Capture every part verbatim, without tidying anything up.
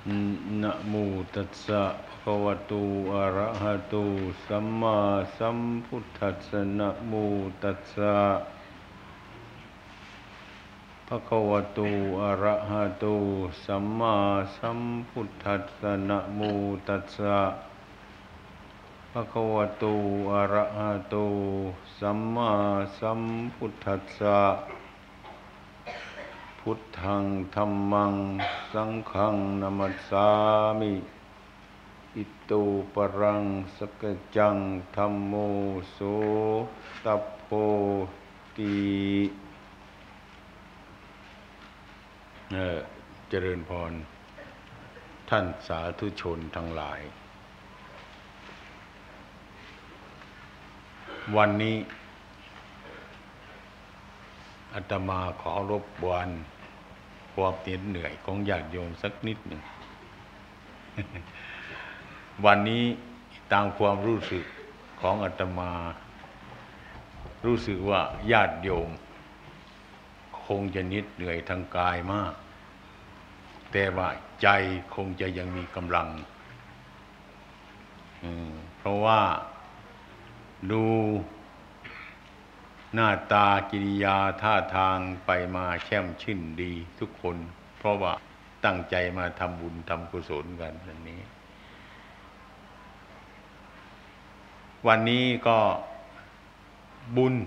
นะโมตัสสะภะคะวะโตอะระหะโตสัมมาสัมพุทธัสสะนะโมตัสสะภะคะวะโตอะระหะโตสัมมาสัมพุทธัสสะนะโมตัสสะภะคะวะโตอะระหะโตสัมมาสัมพุทธัสสะพุทธังธัมมังสังฆังนะมัสสามิอิโตปรังสกจังธัมโมโสตัพโพติเออเจริญพรท่านสาธุชนทั้งหลายวันนี้อาตมาขอรบกวนความเหนื่อยของญาติโยมสักนิดหนึ่ง วันนี้ตามความรู้สึกของอาตมารู้สึกว่าญาติโยมคงจะนิดเหนื่อยทางกายมากแต่ว่าใจคงจะยังมีกำลังเพราะว่าดูหน้าตากิริยาท่าทางไปมาแช่มชื่นดีทุกคนเพราะว่าตั้งใจมาทำบุญทำกุศลกันวันนี้วันนี้ก็บุญ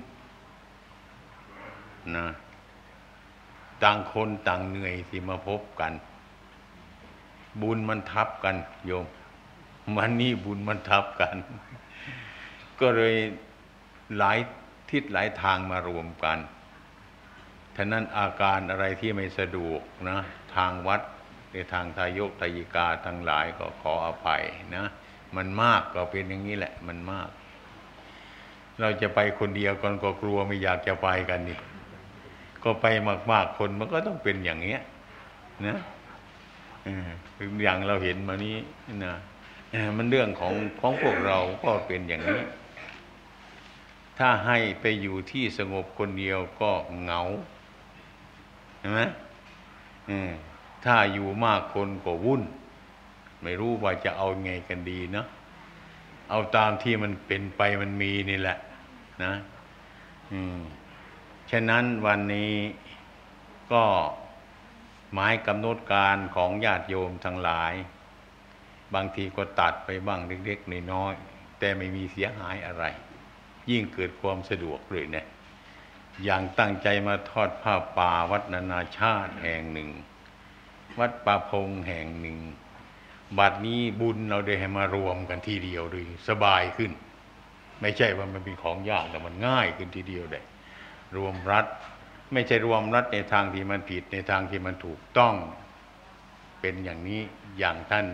นะต่างคนต่างเหนื่อยที่มาพบกันบุญมันทับกันโยมวันนี้บุญมันทับกันก็เลยหลายทิศหลายทางมารวมกันฉะนั้นอาการอะไรที่ไม่สะดวกนะทางวัดในทางทายกทายิกาทั้งหลายก็ขออภัยนะมันมากก็เป็นอย่างนี้แหละมันมากเราจะไปคนเดียวกันก็กลัวไม่อยากจะไปกันนี่ก็ไปมากๆคนมันก็ต้องเป็นอย่างเงี้ยนะอย่างเราเห็นมานี้นะมันเรื่องของของพวกเราก็เป็นอย่างนี้ถ้าให้ไปอยู่ที่สงบคนเดียวก็เหงาเห็นไหมถ้าอยู่มากคนก็วุ่นไม่รู้ว่าจะเอาไงกันดีเนาะเอาตามที่มันเป็นไปมันมีนี่แหละนะอืมฉะนั้นวันนี้ก็หมายกำหนดการของญาติโยมทั้งหลายบางทีก็ตัดไปบ้างเล็กๆน้อยๆแต่ไม่มีเสียหายอะไรยิ่งเกิดความสะดวกเลยเนี่ยอย่างตั้งใจมาทอดผ้าป่าวัดนานาชาติแห่งหนึ่งวัดป่าพงแห่งหนึ่งบัดนี้บุญเราได้ให้มารวมกันทีเดียวเลยสบายขึ้นไม่ใช่ว่ามันเป็นของยากแต่มันง่ายขึ้นทีเดียวได้รวมรัฐไม่ใช่รวมรัฐในทางที่มันผิดในทางที่มันถูกต้องเป็นอย่างนี้อย่างท่าน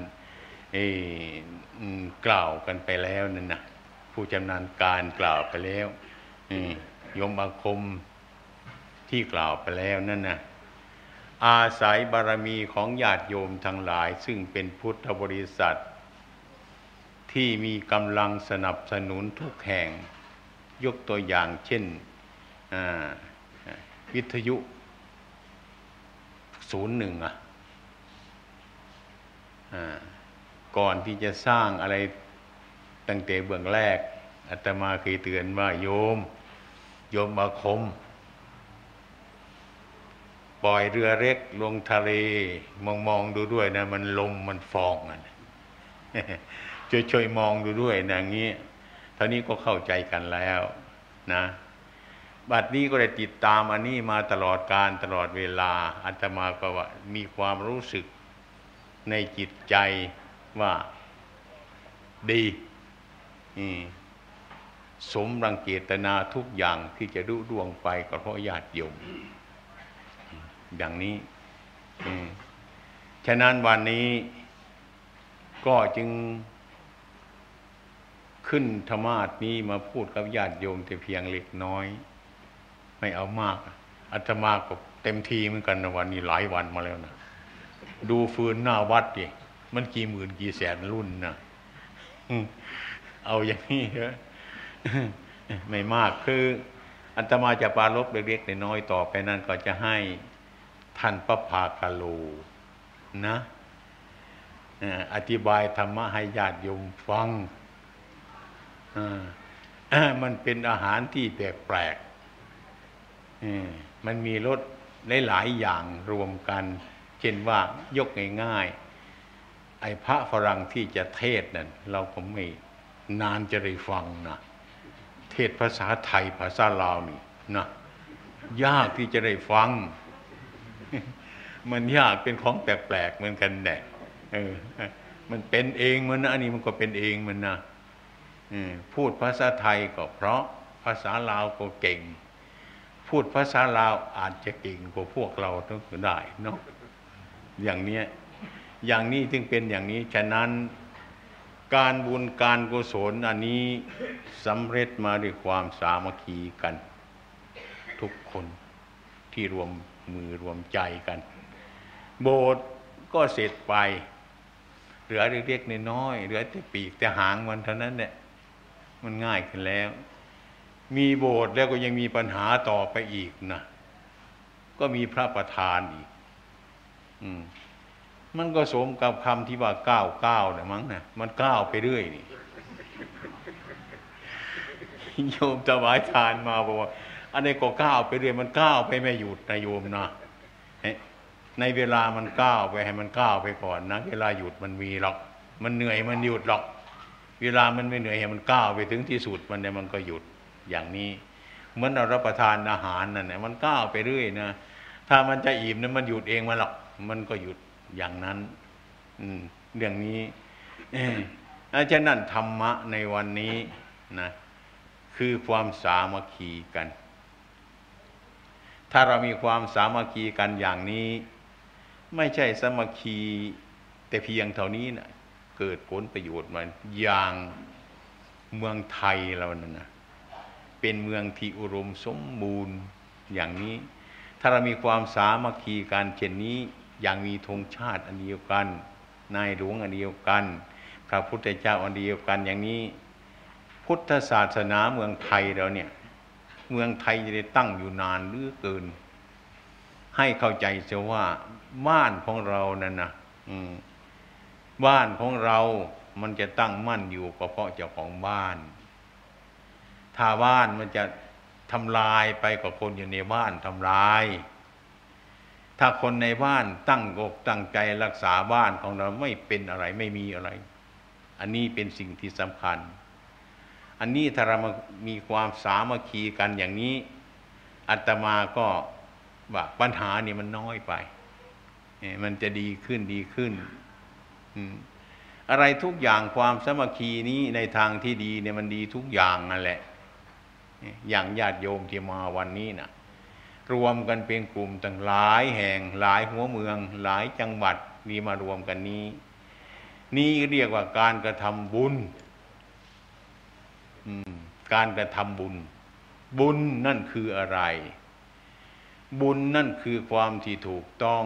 กล่าวกันไปแล้วนั่นนะผู้ชำนาญการกล่าวไปแล้วโยมอาคมที่กล่าวไปแล้วนั่นนะอาศัยบารมีของญาติโยมทั้งหลายซึ่งเป็นพุทธบริษัทที่มีกำลังสนับสนุนทุกแห่งยกตัวอย่างเช่นวิทยุศูนย์หนึ่งอ่ะก่อนที่จะสร้างอะไรตั้งแต่เบื้องแรกอาตมาเคยเตือนว่าโยมโยมอาคมปล่อยเรือเล็กลงทะเลมองมองดูด้วยนะมันลมมันฟองอ่ะช่วยช่วยมองดูด้วยนะอย่างนี้เท่านี้ก็เข้าใจกันแล้วนะบัดนี้ก็ได้ติดตามอันนี้มาตลอดการตลอดเวลาอาตมาก็ว่ามีความรู้สึกในจิตใจว่าดีสมดังเจตนาทุกอย่างที่จะดุดวงไปก็เพราะญาติโยมอย่างนี้ฉะนั้นวันนี้ก็จึงขึ้นธรรมาสนี้มาพูดกับญาติโยมแต่เพียงเล็กน้อยไม่เอามากอาตมาก็เต็มทีเหมือนกันนะวันนี้หลายวันมาแล้วนะดูฟืนหน้าวัดดิมันกี่หมื่นกี่แสนรุ่นนะเอาอย่างนี้เถอะไม่มากคืออาตมาจะปรารภเล็กๆน้อยๆต่อไปนั่นก็จะให้ท่านพระภาคาโลนะอธิบายธรรมะให้ญาติโยมฟังมันเป็นอาหารที่แปลกๆมันมีรสหลายๆอย่างรวมกันเช่นว่ายกง่ายๆไอ้พระฝรั่งที่จะเทศนั่นเราก็ไม่นานจะได้ฟังนะเทศภาษาไทยภาษาลาวนี่นะยากที่จะได้ฟังมันยากเป็นของแปลกๆเหมือนกันแหละเออมันเป็นเองมันนะอันนี้มันก็เป็นเองมันนะพูดภาษาไทยก็เพราะภาษาลาวก็เก่งพูดภาษาลาวอาจจะเก่งกว่าพวกเราทั้งได้เนาะอย่างเนี้ยอย่างนี้จึงเป็นอย่างนี้ฉะนั้นการบุญการกุศลอันนี้สำเร็จมาด้วยความสามัคคีกันทุกคนที่รวมมือรวมใจกันโบสถ์ก็เสร็จไปเหลือเล็กๆน้อยๆเหลือแต่ปีกแต่หางมันเท่านั้นแหละมันง่ายขึ้นแล้วมีโบสถ์แล้วก็ยังมีปัญหาต่อไปอีกนะก็มีพระประธานอีกอืมมันก็สมกับคำที่ว่าก้าวก้าวเนี่ยมั้งนะมันก้าวไปเรื่อยนี่ โยมถวายทานมาบอกว่าอันนี้ก็ก้าวไปเรื่อยมันก้าวไปไม่หยุดนะโยมนะในเวลามันก้าวไปให้มันก้าวไปก่อนนะเวลาหยุดมันมีหรอกมันเหนื่อยมันหยุดหรอกเวลามันไม่เหนื่อยให้มันก้าวไปถึงที่สุดมันเนี่ยมันก็หยุดอย่างนี้เหมือนเรารับประทานอาหารนั่นแหละมันก้าวไปเรื่อยนะถ้ามันจะอิ่มนั้นมันหยุดเองมันหรอกมันก็หยุดอย่างนั้นเรื่องนี้อาจารย์นั่นธรรมะในวันนี้นะคือความสามัคคีกันถ้าเรามีความสามัคคีกันอย่างนี้ไม่ใช่สามัคคีแต่เพียงเท่านี้นะเกิดผลประโยชน์มาอย่างเมืองไทยเรานั่นนะเป็นเมืองที่อุดมสมบูรณ์อย่างนี้ถ้าเรามีความสามัคคีกันเช่นนี้อย่างมีธงชาติอันเดียวกันนายหลวงอันเดียวกันพระพุทธเจ้าอันเดียวกันอย่างนี้พุทธศาสนาเมืองไทยเราเนี่ยเมืองไทยจะได้ตั้งอยู่นานเหลือเกินให้เข้าใจเสียว่าบ้านของเรานั่นนะบ้านของเรามันจะตั้งมั่นอยู่ก็เพราะเจ้าของบ้านถ้าบ้านมันจะทำลายไปก็คนอยู่ในบ้านทำลายถ้าคนในบ้านตั้งอกตั้งใจรักษาบ้านของเราไม่เป็นอะไรไม่มีอะไรอันนี้เป็นสิ่งที่สำคัญอันนี้ถ้าเรามีความสามัคคีกันอย่างนี้อาตมาก็ว่าปัญหานี่มันน้อยไปมันจะดีขึ้นดีขึ้นอะไรทุกอย่างความสามัคคีนี้ในทางที่ดีเนี่ยมันดีทุกอย่างนั่นแหละอย่างญาติโยมที่มาวันนี้นะรวมกันเป็นกลุ่มต่างหลายแห่งหลายหัวเมืองหลายจังหวัดนี่มารวมกันนี้นี่เรียกว่าการกระทำบุญการกระทำบุญบุญนั่นคืออะไรบุญนั่นคือความที่ถูกต้อง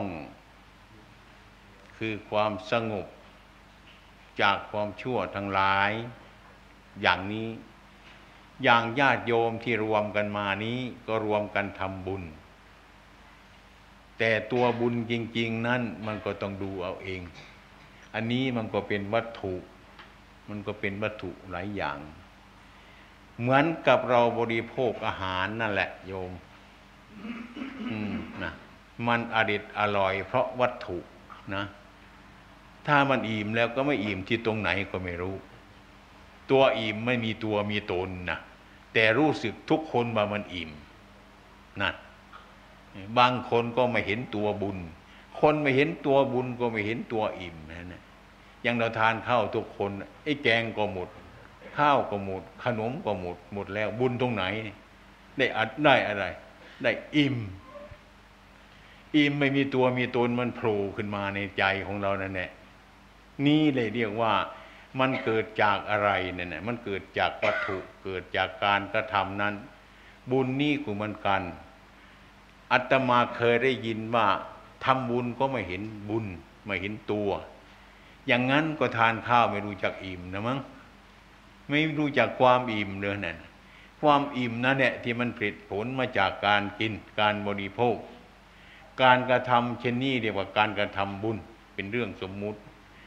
คือความสงบจากความชั่วทั้งหลายอย่างนี้อย่างญาติโยมที่รวมกันมานี้ก็รวมกันทำบุญแต่ตัวบุญจริงๆนั้นมันก็ต้องดูเอาเองอันนี้มันก็เป็นวัตถุมันก็เป็นวัตถุหลายอย่างเหมือนกับเราบริโภคอาหารนั่นแหละโยมอืมนะมันอร่อยอร่อยเพราะวัตถุนะถ้ามันอิ่มแล้วก็ไม่อิ่มที่ตรงไหนก็ไม่รู้ตัวอิ่มไม่มีตัวมีตนนะแต่รู้สึกทุกคนว่ามันอิ่มนั่นบางคนก็ไม่เห็นตัวบุญคนไม่เห็นตัวบุญก็ไม่เห็นตัวอิ่มนะอย่างเราทานข้าวทุกคนไอ้แกงก็หมดข้าวก็หมดขนมก็หมดหมดแล้วบุญตรงไหนได้อัดได้อะไรได้อิ่มอิ่มไม่มีตัวมีตนมันโผล่ขึ้นมาในใจของเรานั่นแหละนี่เลยเรียกว่ามันเกิดจากอะไรเนี่ยนะมันเกิดจากวัตถุเกิดจากการกระทำนั้นบุญนี่ก็เหมือนกันอาตมาเคยได้ยินว่าทำบุญก็ไม่เห็นบุญไม่เห็นตัวอย่างนั้นก็ทานข้าวไม่รู้จักอิ่มนะมั้งไม่รู้จักความอิ่มเลยนั่นความอิ่มนั่นแหละที่มันผลิตผลมาจากการกินการบริโภคการกระทำเช่นนี้เรียกว่าการกระทำบุญเป็นเรื่องสมมุติ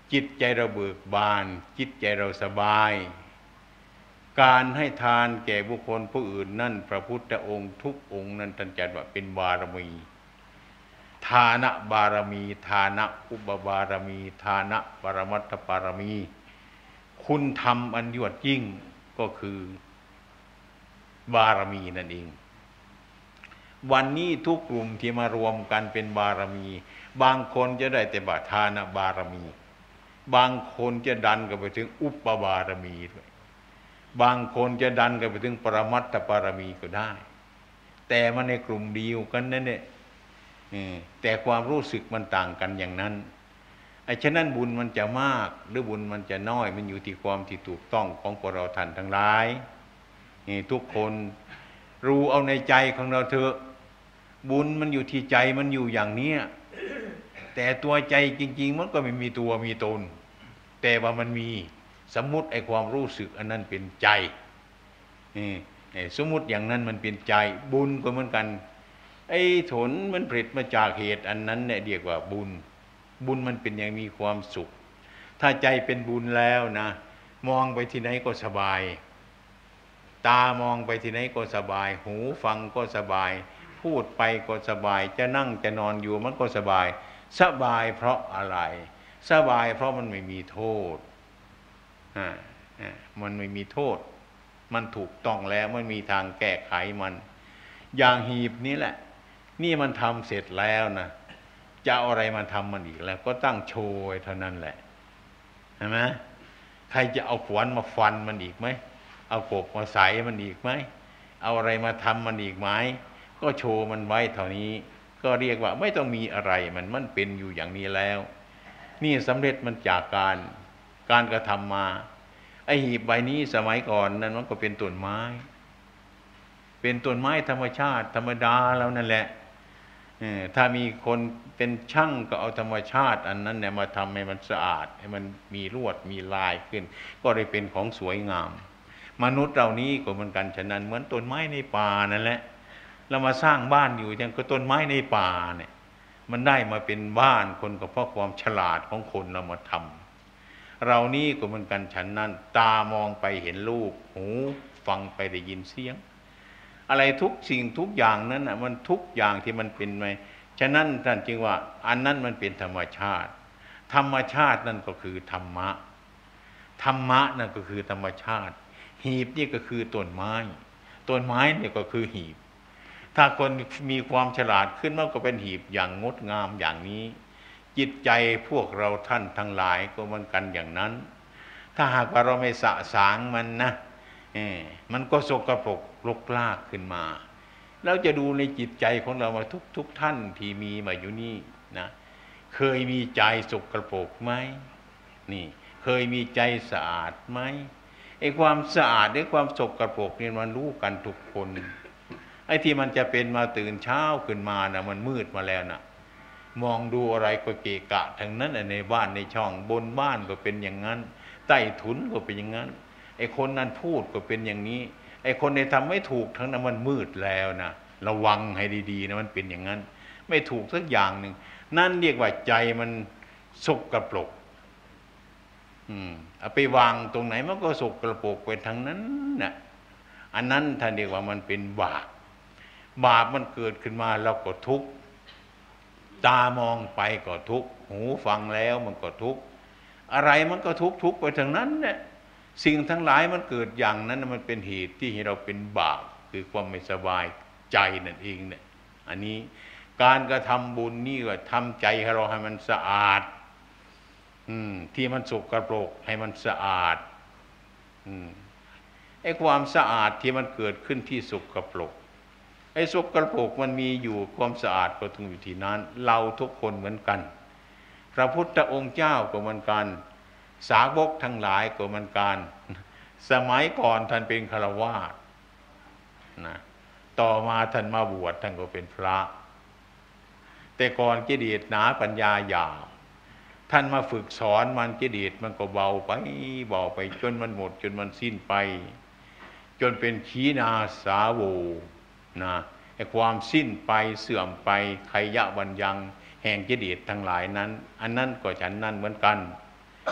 จิตใจเราเบิกบานจิตใจเราสบายการให้ทานแก่บุคคลผู้อื่นนั่นพระพุทธองค์ทุกองค์นั้นท่านจัดว่าเป็นบารมีทานะบารมีทานะอุปบารมีทานะปรมัตถบารมีคุณธรรมอันยวดยิ่งก็คือบารมีนั่นเองวันนี้ทุกกลุ่มที่มารวมกันเป็นบารมีบางคนจะได้แต่บาทานะบารมีบางคนจะดันกันไปถึงอุปบารมีด้วยบางคนจะดันกันไปถึงปรมัตถบารมีก็ได้แต่มันในกลุ่มเดียวกันนั่นแหละแต่ความรู้สึกมันต่างกันอย่างนั้นไอ้ฉะนั้นบุญมันจะมากหรือบุญมันจะน้อยมันอยู่ที่ความที่ถูกต้องของพวกเราท่านทั้งหลายนี่ทุกคนรู้เอาในใจของเราเถอะบุญมันอยู่ที่ใจมันอยู่อย่างเนี้ยแต่ตัวใจจริงๆมันก็ไม่มีตัวมีตนแต่ว่ามันมีสมมุติไอ้ความรู้สึกอันนั้นเป็นใจนี่สมมุติอย่างนั้นมันเป็นใจบุญก็เหมือนกันไอ้ผลมันผลิตมาจากเหตุอันนั้นเนี่ยเรียกว่าบุญบุญมันเป็นอย่างมีความสุขถ้าใจเป็นบุญแล้วนะมองไปที่ไหนก็สบายตามองไปที่ไหนก็สบายหูฟังก็สบายพูดไปก็สบายจะนั่งจะนอนอยู่มันก็สบายสบายเพราะอะไรสบายเพราะมันไม่มีโทษอ่ามันไม่มีโทษมันถูกต้องแล้วมันมีทางแก้ไขมันอย่างหีบนี้แหละนี่มันทำเสร็จแล้วนะจะเอาอะไรมาทำมันอีกแล้วก็ตั้งโชว์เท่านั้นแหละเห็นไหมใครจะเอาขวานมาฟันมันอีกไหมเอากบมาใส่มันอีกไหมเอาอะไรมาทำมันอีกไหมก็โชว์มันไว้เท่านี้ก็เรียกว่าไม่ต้องมีอะไรมันมันเป็นอยู่อย่างนี้แล้วนี่สำเร็จมันจากการการกระทำมาไอ้หีบใบนี้สมัยก่อนนั้นมันก็เป็นต้นไม้เป็นต้นไม้ธรรมชาติธรรมดาแล้วนั่นแหละถ้ามีคนเป็นช่างก็เอาธรรมชาติอันนั้นเนี่ยมาทำให้มันสะอาดให้มันมีลวดมีลายขึ้นก็ได้เป็นของสวยงามมนุษย์เรานี้ก็เหมือนกันฉะนั้นเหมือนต้นไม้ในป่านั่นแหละเรามาสร้างบ้านอยู่อย่างก็ต้นไม้ในป่าเนี่ยมันได้มาเป็นบ้านคนก็เพราะความฉลาดของคนเรามาทำเรานี่ก็เหมือนกันฉันนั้นตามองไปเห็นรูปหูฟังไปได้ยินเสียงอะไรทุกสิ่งทุกอย่างนั้นน่ะมันทุกอย่างที่มันเป็นไปฉะนั้นท่านจึงว่าอันนั้นมันเป็นธรรมชาติธรรมชาตินั่นก็คือธรรมะธรรมะนั่นก็คือธรรมชาติหีบนี่ก็คือต้นไม้ต้นไม้เนี่ยก็คือหีบถ้าคนมีความฉลาดขึ้นมันก็เป็นหีบอย่างงดงามอย่างนี้จิตใจพวกเราท่านทั้งหลายก็เหมือนกันอย่างนั้นถ้าหากว่าเราไม่สะสางมันนะเออมันก็สกปรกรกรากขึ้นมาแล้วจะดูในจิตใจของเรามาทุกทุกท่านที่มีมาอยู่นี่นะเคยมีใจสกปรกไหมนี่เคยมีใจสะอาดไหมไอ้ความสะอาดไอ้ความสกปรกเนี่ยมันรู้กันทุกคนไอ้ที่มันจะเป็นมาตื่นเช้าขึ้นมานะมันมืดมาแล้วนะมองดูอะไรก็เกะกะทั้งนั้นในบ้านในช่องบนบ้านก็เป็นอย่างนั้นใต้ถุนก็เป็นอย่างนั้นไอ้คนนั้นพูดก็เป็นอย่างนี้ไอ้คนที่ทำไม่ถูกทั้งนั้นมันมืดแล้วนะระวังให้ดีๆนะมันเป็นอย่างนั้นไม่ถูกสักอย่างหนึ่งนั่นเรียกว่าใจมันสกปรกอืมเอาไปวางตรงไหนมันก็สกปรกไปทั้งนั้นน่ะอันนั้นท่านเรียกว่ามันเป็นบาปบาปมันเกิดขึ้นมาเราก็ทุกข์ตามองไปก็ทุกข์หูฟังแล้วมันก็ทุกข์อะไรมันก็ทุกข์ทุกข์ไปทั้งนั้นเนี่ยสิ่งทั้งหลายมันเกิดอย่างนั้นมันเป็นเหตุที่ให้เราเป็นบาปคือความไม่สบายใจนั่นเองเนี่ยอันนี้การกระทำบุญนี่ก็ทำใจให้เราให้มันสะอาดอืมที่มันสกปรกให้มันสะอาดอืมไอ้ความสะอาดที่มันเกิดขึ้นที่สกปรกไอ้สกปรกมันมีอยู่ความสะอาดก็ต้องอยู่ที่นั้นเราทุกคนเหมือนกันพระพุทธองค์เจ้าก็เหมือนกันสาวกทั้งหลายก็เหมือนกันสมัยก่อนท่านเป็นฆราวาสนะต่อมาท่านมาบวชท่านก็เป็นพระแต่ก่อนกิเลสหนาปัญญาหยาบท่านมาฝึกสอนมันกิเลสมันก็เบาไปเบาไปจนมันหมดจนมันสิ้นไปจนเป็นขีณาสาโวนะไอ้ความสิ้นไปเสื่อมไปไขยะวันยังแห่งกิเลสทั้งหลายนั้นอันนั้นก็ฉันนั้นเหมือนกัน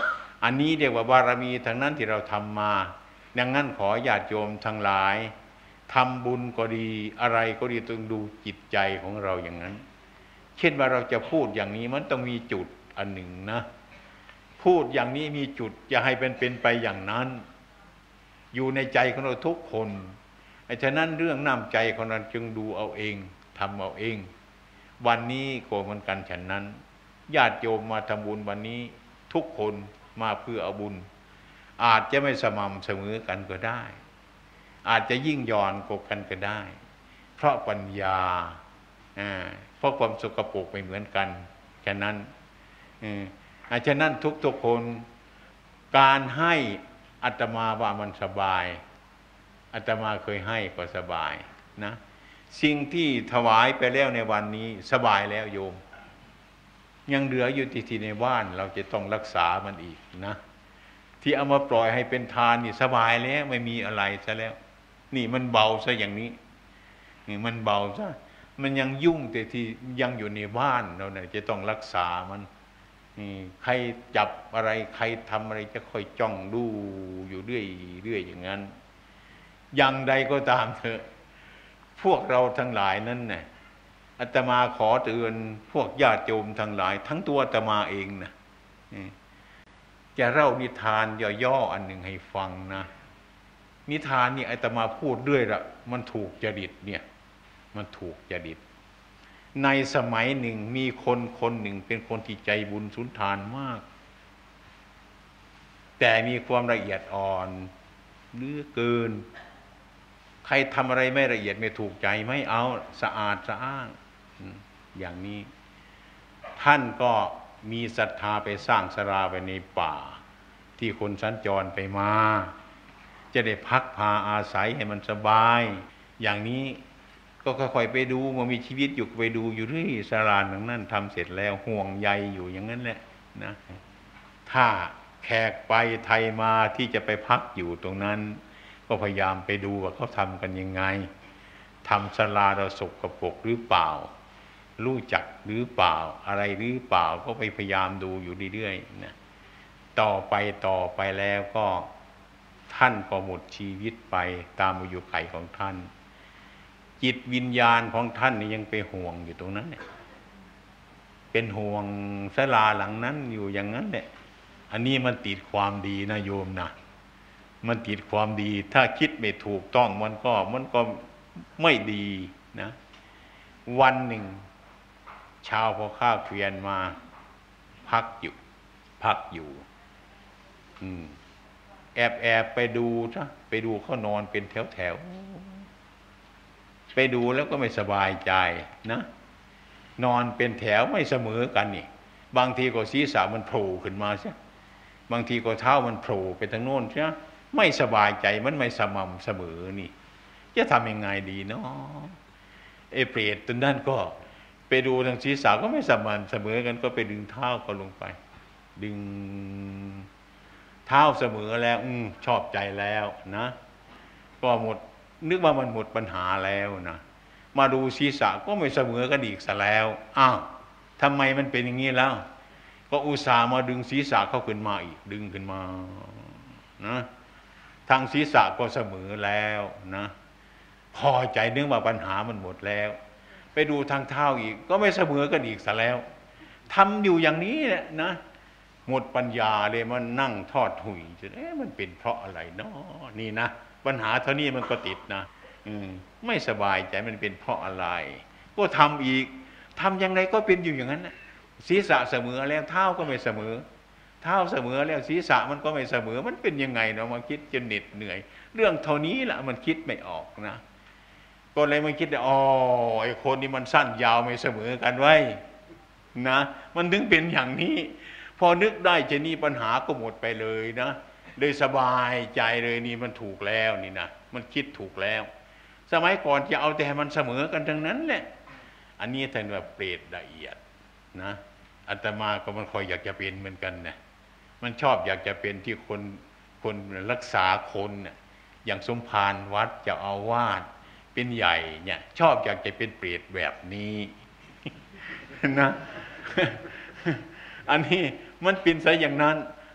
อันนี้เรียกว่าบารมีทั้งนั้นที่เราทำมาดังนั้นขอญาติโยมทั้งหลายทำบุญก็ดีอะไรก็ดีต้องดูจิตใจของเราอย่างนั้นเช่นว่าเราจะพูดอย่างนี้มันต้องมีจุดอันหนึ่งนะพูดอย่างนี้มีจุดอย่าให้เป็นเป็นไปอย่างนั้นอยู่ในใจของเราทุกคนไอ้ฉะนั้นเรื่องน้ำใจของเราจึงดูเอาเองทำเอาเองวันนี้ก็เหมือนกันฉันนั้นญาติโยมมาทำบุญวันนี้ทุกคนมาเพื่อเอาบุญอาจจะไม่สม่ำเสมอกันก็ได้อาจจะยิ่งย่อนกว่ากันก็ได้เพราะปัญญาเพราะความสกปรกไม่เหมือนกันฉะนั้นอาฉะนั้นทุกๆคนการให้อาตมาว่ามันสบายอาตมาเคยให้ก็สบายนะสิ่งที่ถวายไปแล้วในวันนี้สบายแล้วโยมยังเหลืออยู่ที่ในบ้านเราจะต้องรักษามันอีกนะที่เอามาปล่อยให้เป็นทานนี่สบายแล้วไม่มีอะไรซะแล้วนี่มันเบาซะอย่างนี้นี่มันเบาซะมันยังยุ่งแต่ที่ยังอยู่ในบ้านเราเนี่ยจะต้องรักษามันนี่ใครจับอะไรใครทำอะไรจะค่อยจ้องดูอยู่เรื่อยเรื่อยอย่างนั้นอย่างใดก็ตามเถอะพวกเราทั้งหลายนั้นเนี่ยอาตมาขอเตือนพวกญาติโยมทั้งหลายทั้งตัวอาตมาเองนะจะเล่านิทานย่อๆอันหนึ่งให้ฟังนะนิทานนี่อาตมาพูดเรื่อยละมันถูกจริตเนี่ยมันถูกจริตในสมัยหนึ่งมีคนคนหนึ่งเป็นคนที่ใจบุญสุนทานมากแต่มีความละเอียดอ่อนเหลือเกินใครทำอะไรไม่ละเอียดไม่ถูกใจไม่เอาสะอาดสะอ้างอย่างนี้ท่านก็มีศรัทธาไปสร้างศาลาไว้ในป่าที่คนสัญจรไปมาจะได้พักพาอาศัยให้มันสบายอย่างนี้ก็ค่อยๆไปดูมันมีชีวิตอยู่ไปดูอยู่ที่ศาลาหลังนั้นทำเสร็จแล้วห่วงใยอยู่อย่างนั้นแหละนะถ้าแขกไปไทยมาที่จะไปพักอยู่ตรงนั้นก็พยายามไปดูว่าเขาทำกันยังไงทำศาลาเราสกปรกหรือเปล่ารู้จักหรือเปล่าอะไรหรือเปล่าก็ไปพยายามดูอยู่เรื่อยๆนะต่อไปต่อไปแล้วก็ท่านก็หมดชีวิตไปตามอายุขัยของท่านจิตวิญญาณของท่านนี่ยังไปห่วงอยู่ตรงนั้นเนี่ยเป็นห่วงศาลาหลังนั้นอยู่อย่างนั้นแหละอันนี้มันติดความดีนะโยมนะมันติดความดีถ้าคิดไม่ถูกต้องมันก็มันก็ไม่ดีนะวันหนึ่งชาวพ่อข้าเกวียนมาพักอยู่พักอยู่อืมแอบแอบไปดูนะไปดูเขานอนเป็นแถวแถวไปดูแล้วก็ไม่สบายใจนะนอนเป็นแถวไม่เสมอกันนี่บางทีก็ศีรษะมันโผล่ขึ้นมาใช่บางทีก็เท้ามันโผล่ไปทางโน้นใช่ไม่สบายใจมันไม่สม่ำเสมอนี่จะทำยังไงดีเนาะไอ้เปรตตนนั้นก็ไปดูทางศีรษะก็ไม่สม่ำเสมอกันก็ไปดึงเท้าเขาลงไปดึงเท้าเสมอแล้วอืมชอบใจแล้วนะก็หมดนึกว่ามันหมดปัญหาแล้วนะมาดูศีรษะก็ไม่เสมอกันอีกซะแล้วอ้าวทำไมมันเป็นอย่างนี้แล้วก็อุตส่าห์มาดึงศีรษะเข้าขึ้นมาอีกดึงขึ้นมานะทางศีรษะก็เสมอแล้วนะพอใจนึกว่าปัญหามันหมดแล้วไปดูทางเท้าอีกก็ไม่เสมอกันอีกซะแล้วทำอยู่อย่างนี้แหละนะหมดปัญญาเลยมันนั่งทอดหุยจะเอ๊ะมันเป็นเพราะอะไรเนาะนี่นะปัญหาเท่านี้มันก็ติดนะอืมไม่สบายใจมันเป็นเพราะอะไรก็ทำอีกทำยังไงก็เป็นอยู่อย่างนั้นนะศีรษะเสมอแล้วเท้าก็ไม่เสมอเท้าเสมอแล้วศีรษะมันก็ไม่เสมอมันเป็นยังไงเนาะมาคิดจนเหน็ดเหนื่อยเรื่องเท่านี้แหละมันคิดไม่ออกนะก็เลยมาคิดว่าอ๋อไอ้คนนี้มันสั้นยาวไม่เสมอกันไว้นะมันถึงเป็นอย่างนี้พอนึกได้จะนี่ปัญหาก็หมดไปเลยนะเลยสบายใจเลยนี่มันถูกแล้วนี่นะมันคิดถูกแล้วสมัยก่อนจะเอาแต่ให้มันเสมอกันทั้งนั้นแหละอันนี้ท่านว่าเปรตละเอียดนะอาตมาก็มันคอยอยากจะเป็นเหมือนกันนะมันชอบอยากจะเป็นที่คนคนรักษาคนเนี่ยอย่างสมภารวัดเจ้าอาวาสเป็นใหญ่เนี่ยชอบอยากจะเป็นเปรตแบบนี้นะอันนี้มันเป็นซะอย่างนั้น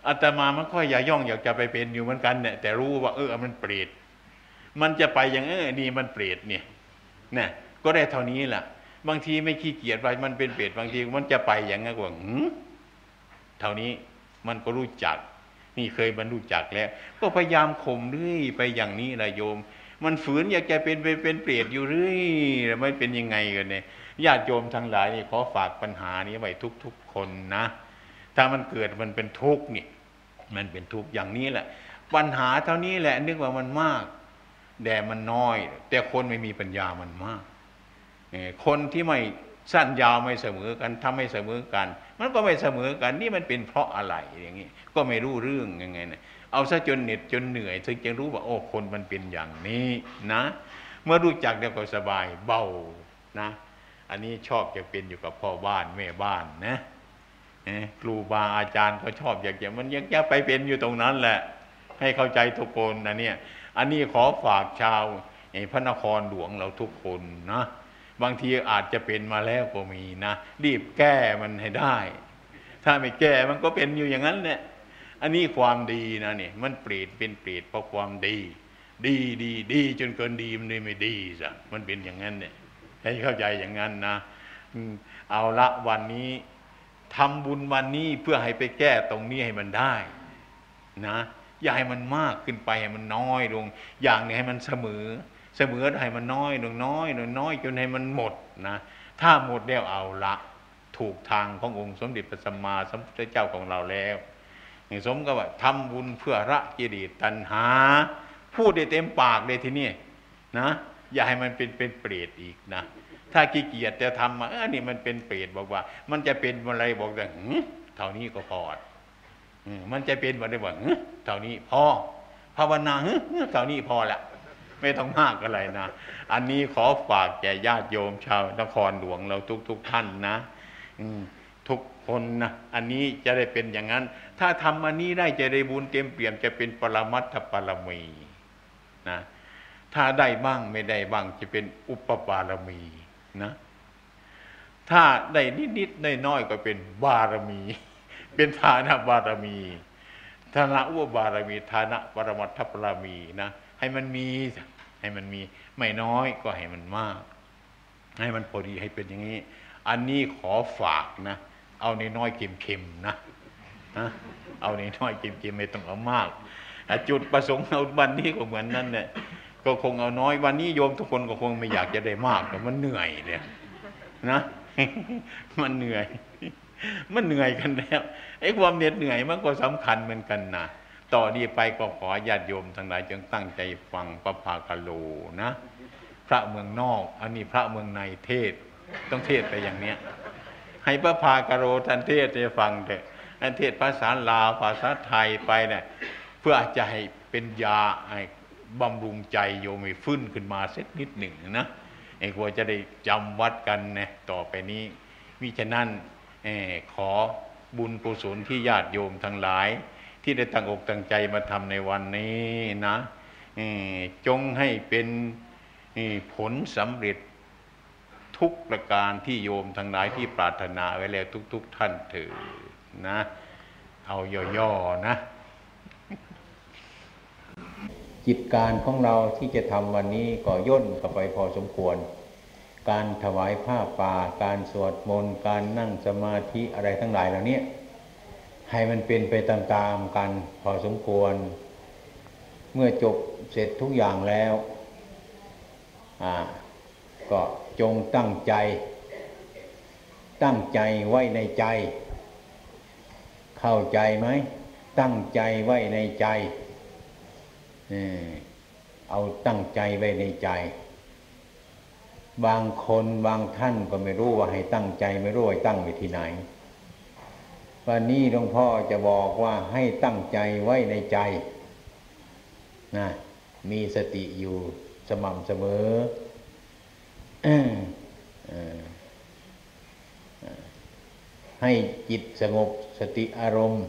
อาตมามันค่อยอย่าย่องอยากจะไปเป็นอยู่เหมือนกันเนี่ยแต่รู้ว่าเออมันเปรตมันจะไปอย่างเออนี่มันเปรตเนี่ยเนี่ยก็ได้เท่านี้แหละบางทีไม่ขี้เกียจไปมันเป็นเปรตบางทีมันจะไปอย่างนั้นก็ว่าหืมเท่านี้มันก็รู้จักนี่เคยบรรลุจักแล้วก็พยายามข่มเรื่อยไปอย่างนี้แหละโยมมันฝืนอยากจะเป็นไปเป็นเปรตอยู่เรื่อยไม่เป็นยังไงกันเนี่ยญาติโยมทั้งหลายนี่ขอฝากปัญหานี้ไว้ทุกๆคนนะถ้ามันเกิดมันเป็นทุกข์นี่มันเป็นทุกข์อย่างนี้แหละปัญหาเท่านี้แหละนึกว่ามันมากแต่มันน้อยแต่คนไม่มีปัญญามันมากคนที่ไม่สั้นยาวไม่เสมอกันทำไม่เสมอกันมันก็ไม่เสมอกันนี่มันเป็นเพราะอะไรอย่างนี้ก็ไม่รู้เรื่องยังไงนะเอาซะจนเหน็ดจนเหนื่อยถึงจะรู้ว่าโอ้คนมันเป็นอย่างนี้นะเมื่อรู้จักแล้วก็สบายเบานะอันนี้ชอบจะเป็นอยู่กับพ่อบ้านแม่บ้านนะครูบาอาจารย์เขาชอบอยากจะมันยังจะไปเป็นอยู่ตรงนั้นแหละให้เข้าใจทุกคนนะเนี่ยอันนี้ขอฝากชาวพระนครหลวงเราทุกคนนะบางทีอาจจะเป็นมาแล้วก็มีนะรีบแก้มันให้ได้ถ้าไม่แก้มันก็เป็นอยู่อย่างนั้นแหละอันนี้ความดีนะเนี่ยมันเปรตเป็นเปรตเพราะความดีดีดีดีจนเกินดีมันเลยไม่ดีซะมันเป็นอย่างนั้นเนี่ยให้เข้าใจอย่างนั้นนะเอาละวันนี้ทำบุญวันนี้เพื่อให้ไปแก้ตรงนี้ให้มันได้นะอย่าให้มันมากขึ้นไปให้มันน้อยลงอย่างนี้ให้มันเสมอเสมอให้มันน้อยลงน้อยลงน้อยจนให้มันหมดนะถ้าหมดแล้วเอาละถูกทางขององค์สมเด็จพระสัมมาสัมพุทธเจ้าของเราแล้วนี่สมกับว่าทำบุญเพื่อละกิเลสตัณหาพูดได้เต็มปากเลยทีนี้นะอย่าให้มันเป็นเป็นเปรตอีกนะถ้าขี้เกียจจะทำมาเออนี่มันเป็นเปรตบอกว่ามันจะเป็นอะไรบอกแต่เท่านี้ก็พอมันจะเป็นวันได้บอกเท่านี้พอภาวนาเท่านี้พอละไม่ต้องมากอะไรนะอันนี้ขอฝากแก่ญาติโยมชาวนครหลวงเราทุกๆ ท่านนะทุกคนนะอันนี้จะได้เป็นอย่างนั้นถ้าทำอันนี้ได้จะได้บุญเต็มเปี่ยมจะเป็นปรมัตถปรมีนะถ้าได้บ้างไม่ได้บ้างจะเป็นอุปปารมีนะถ้าได้นิดๆน้อยๆก็เป็นบารมีเป็นฐานะบารมีฐานะอุปบารมีฐานะปรมัตถปรมีนะให้มันมีให้มันมีไม่น้อยก็ให้มันมากให้มันพอดีให้เป็นอย่างนี้อันนี้ขอฝากนะเอาในน้อยเค็มๆนะนะเอาในน้อยเค็มๆไม่ต้องเอามากจุดประสงค์เอาวันนี้ก็เหมือนนั้นเนี่ยก็คงเอาน้อยวันนี้โยมทุกคนก็คงไม่อยากจะได้มากแต่มันเหนื่อยเนี่ยนะมันเหนื่อยมันเหนื่อยกันแล้วไอ้ความเหน็ดเหนื่อยมันก็สำคัญเหมือนกันนะต่อนี้ไปก็ขอญาติโยมทั้งหลายจงตั้งใจฟังพระภาคโลนะพระเมืองนอกอันนี้พระเมืองในเทศต้องเทศไปอย่างเนี้ยให้พระภาคโลท่านเทศให้ฟังเถอะอันเทศภาษาลาวภาษาไทยไปเนี่ยเพื่อจะให้เป็นยาให้บำรุงใจโยมให้ฟื้นขึ้นมาสักนิดหนึ่งนะไอ้กลัวจะได้จำวัดกันนะต่อไปนี้มิฉะนั้นขอบุญกุศลที่ญาติโยมทั้งหลายที่ได้ตั้งอกตั้งใจมาทำในวันนี้นะจงให้เป็นผลสำเร็จทุกประการที่โยมทั้งหลายที่ปรารถนาไว้แล้วทุกๆท่านเถิดนะเอาย่อๆนะกิจการของเราที่จะทำวันนี้ก็ย่นเข้าไปพอสมควรการถวายผ้าป่าการสวดมนต์การนั่งสมาธิอะไรทั้งหลายเหล่านี้ให้มันเป็นไปตามๆกันพอสมควรเมื่อจบเสร็จทุกอย่างแล้วอ่าก็จงตั้งใจตั้งใจไว้ในใจเข้าใจไหมตั้งใจไว้ในใจเอาตั้งใจไว้ในใจบางคนบางท่านก็ไม่รู้ว่าให้ตั้งใจไม่รู้ว่าตั้งไว้ที่ไหนวันนี้หลวงพ่อจะบอกว่าให้ตั้งใจไว้ในใจนะมีสติอยู่สม่ำเสมอให้จิตสงบสติอารมณ์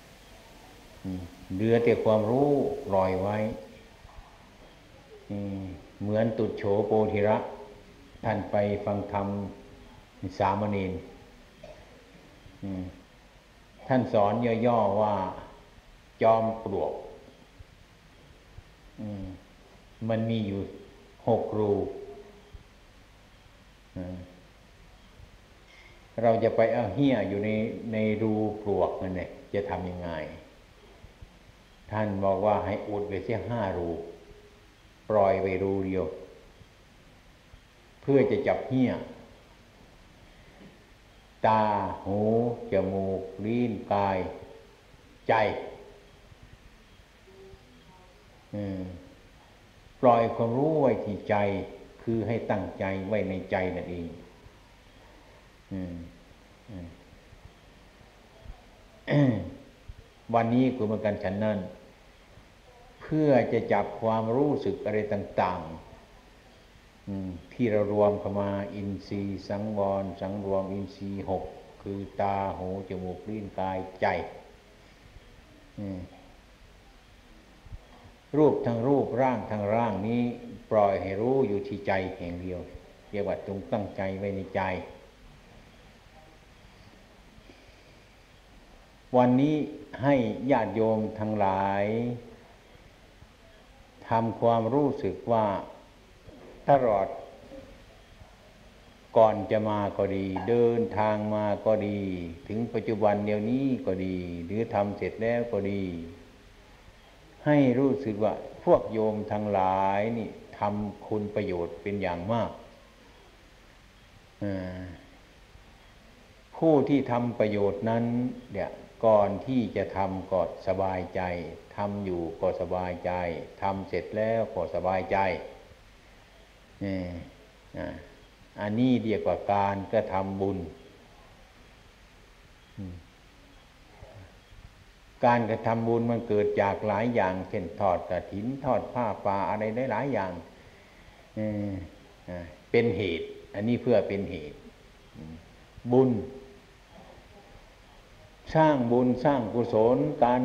เหลือแต่ความรู้ปล่อยไว้เหมือนตุจโฉโปธิระท่านไปฟังธรรมสามเณรท่านสอนย่อๆว่าจอมปลวกมันมีอยู่หกรูเราจะไปเอาเหี้ยอยู่ในในรูปลวกนั่นแหละจะทำยังไงท่านบอกว่าให้อุดไว้เสียห้ารูปล่อยไว้รูเดียวเพื่อจะจับเหี้ยตาหูจมูกลิ้นกายใจปล่อยความรู้ไว้ที่ใจคือให้ตั้งใจไว้ในใจนั่นเองวันนี้ก็เหมือนกันฉันนั้นเพื่อจะจับความรู้สึกอะไรต่างๆที่เรารวมเข้ามาอินทรีย์สังวรสังรวมอินทรีย์หกคือตาหูจมูกลิ้นกายใจรูปทั้งรูปร่างทั้งร่างนี้ปล่อยให้รู้อยู่ที่ใจแห่งเดียวเรียกว่าจงตั้งใจไว้ในใจวันนี้ให้ญาติโยมทั้งหลายทำความรู้สึกว่าตลอดก่อนจะมาก็ดีเดินทางมาก็ดีถึงปัจจุบันเดี๋ยวนี้ก็ดีหรือทำเสร็จแล้วก็ดีให้รู้สึกว่าพวกโยมทั้งหลายนี่ทำคุณประโยชน์เป็นอย่างมากผู้ที่ทำประโยชน์นั้นเนี่ยก่อนที่จะทำก็สบายใจทำอยู่ก็สบายใจทำเสร็จแล้วก็สบายใจอันนี้เรียกว่าการกระทำบุญการกระทำบุญมันเกิดจากหลายอย่างเช่นทอดกฐินทอดผ้าป่าอะไรได้หลายอย่างเป็นเหตุอันนี้เพื่อเป็นเหตุบุญสร้างบุญสร้างกุศลกัน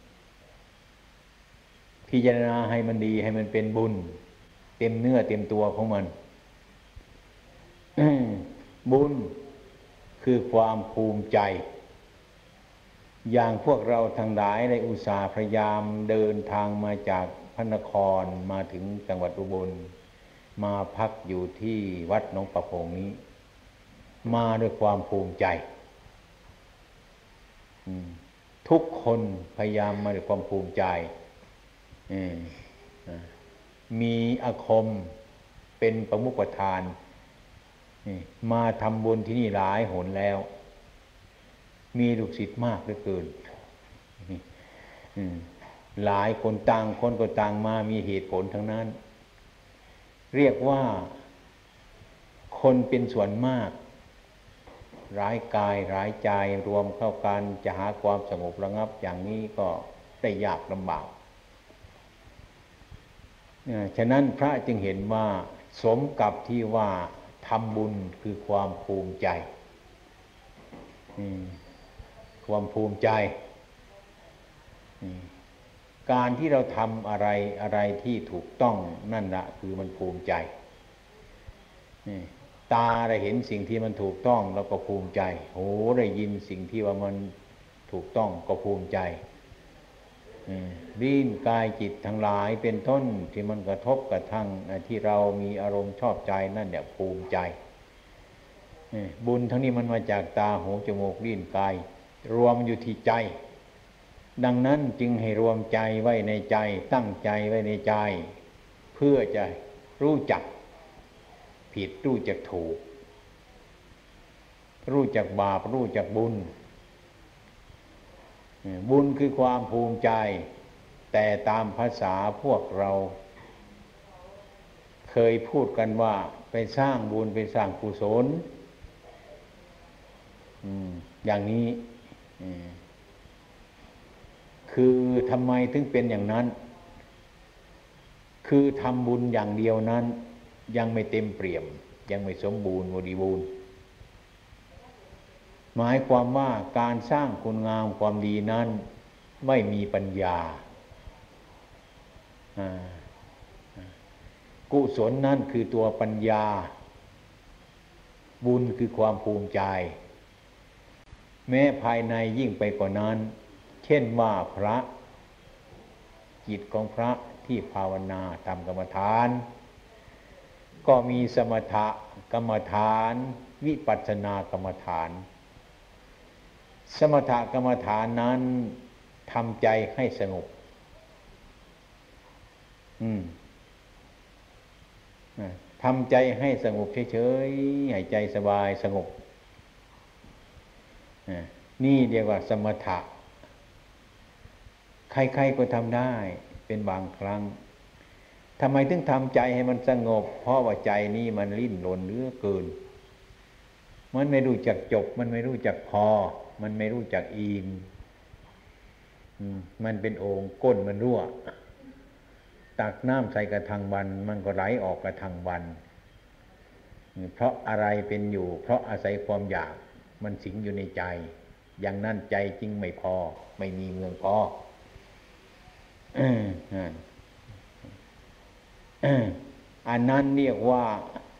พิจารณาให้มันดีให้มันเป็นบุญเต็มเนื้อเต็มตัวของมันบุญคือความภูมิใจอย่างพวกเราทั้งหลายในอุตสาห์พยายามเดินทางมาจากพระนครมาถึงจังหวัดอุบลมาพักอยู่ที่วัดหนองประพงนี้มาด้วยความภูมิใจทุกคนพยายามมาด้วยความภูมิใจมีอาคมเป็นประมุขประธานมาทำบุญที่นี่หลายหนแล้วมีลูกศิษย์มากเหลือเกินหลายคนต่างคนก็ต่างมามีเหตุผลทั้งนั้นเรียกว่าคนเป็นส่วนมากร้ายกายร้ายใจรวมเข้ากันจะหาความสงบระงับอย่างนี้ก็ได้ยากลำบากฉะนั้นพระจึงเห็นว่าสมกับที่ว่าทำบุญคือความภูมิใจความภูมิใจการที่เราทำอะไรอะไรที่ถูกต้องนั่นแหละคือมันภูมิใจตาได้เห็นสิ่งที่มันถูกต้องแล้วก็ภูมิใจหูได้ยินสิ่งที่ว่ามันถูกต้องก็ภูมิใจลิ้นกายจิตทั้งหลายเป็นต้นที่มันกระทบกระทั่งที่เรามีอารมณ์ชอบใจนั่นเนี่ยภูมิใจบุญทั้งนี้มันมาจากตาหูจมูกลิ้นกายรวมอยู่ที่ใจดังนั้นจึงให้รวมใจไว้ในใจตั้งใจไว้ในใจเพื่อจะรู้จักผิดรู้จักถูกรู้จักบาปรู้จักบุญบุญคือความภูมิใจแต่ตามภาษาพวกเราเคยพูดกันว่าไปสร้างบุญไปสร้างกุศลอย่างนี้คือทำไมถึงเป็นอย่างนั้นคือทำบุญอย่างเดียวนั้นยังไม่เต็มเปี่ยมยังไม่สมบูรณ์บริบูรณ์หมายความว่าการสร้างคุณงามความดีนั้นไม่มีปัญญากุศลนั่นคือตัวปัญญาบุญคือความภูมิใจแม้ภายในยิ่งไปกว่านั้นเช่นว่าพระจิตของพระที่ภาวนาทำกรรมฐานก็มีสมถกรรมฐานวิปัสสนากรรมฐานสมถกรรมฐานนั้นทำใจให้สงบอืมทำใจให้สงบเฉยๆให้ใจสบายสงบนี่เรียกว่าสมถะใครๆก็ทำได้เป็นบางครั้งทำไมถึงทำใจให้มันสงบเพราะว่าใจนี่มันลิ้นรนเหลือเกินมันไม่รู้จักจบมันไม่รู้จักพอมันไม่รู้จักอิ่มมันเป็นโอ่งก้นมันรั่วตักน้ำใส่กระทังวันมันก็ไหลออกกระทังวันเพราะอะไรเป็นอยู่เพราะอาศัยความอยากมันสิงอยู่ในใจอย่างนั้นใจจริงไม่พอไม่มีเมืองพออันนั้นเรียกว่า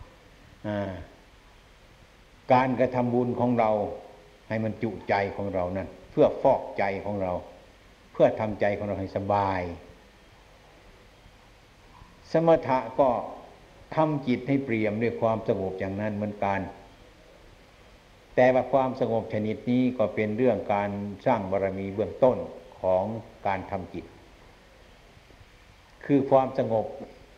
การกระทำบุญของเราให้มันจุใจของเรานั่นเพื่อฟอกใจของเราเพื่อทำใจของเราให้สบายสมถะก็ทำจิตให้เปี่ยมด้วยความสงบอย่างนั้นเหมือนกันแต่ว่าความสงบชนิดนี้ก็เป็นเรื่องการสร้างบารมีเบื้องต้นของการทำจิตคือความสงบ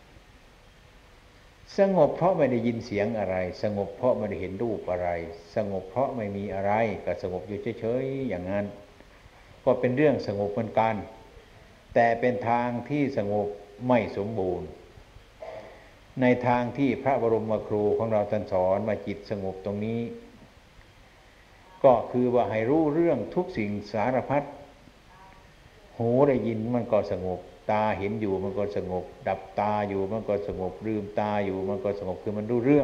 สงบเพราะไม่ได้ยินเสียงอะไรสงบเพราะไม่ได้เห็นรูปอะไรสงบเพราะไม่มีอะไรก็สงบอยู่เฉยๆอย่างนั้นก็เป็นเรื่องสงบเหมือนกันแต่เป็นทางที่สงบไม่สมบูรณ์ในทางที่พระบรมครูของเราท่านสอนว่าจิตสงบตรงนี้ก็คือว่าให้รู้เรื่องทุกสิ่งสารพัดหูได้ยินมันก็สงบตาเห็นอยู่มันก็สงบดับตาอยู่มันก็สงบลืมตาอยู่มันก็สงบคือมันรู้เรื่อง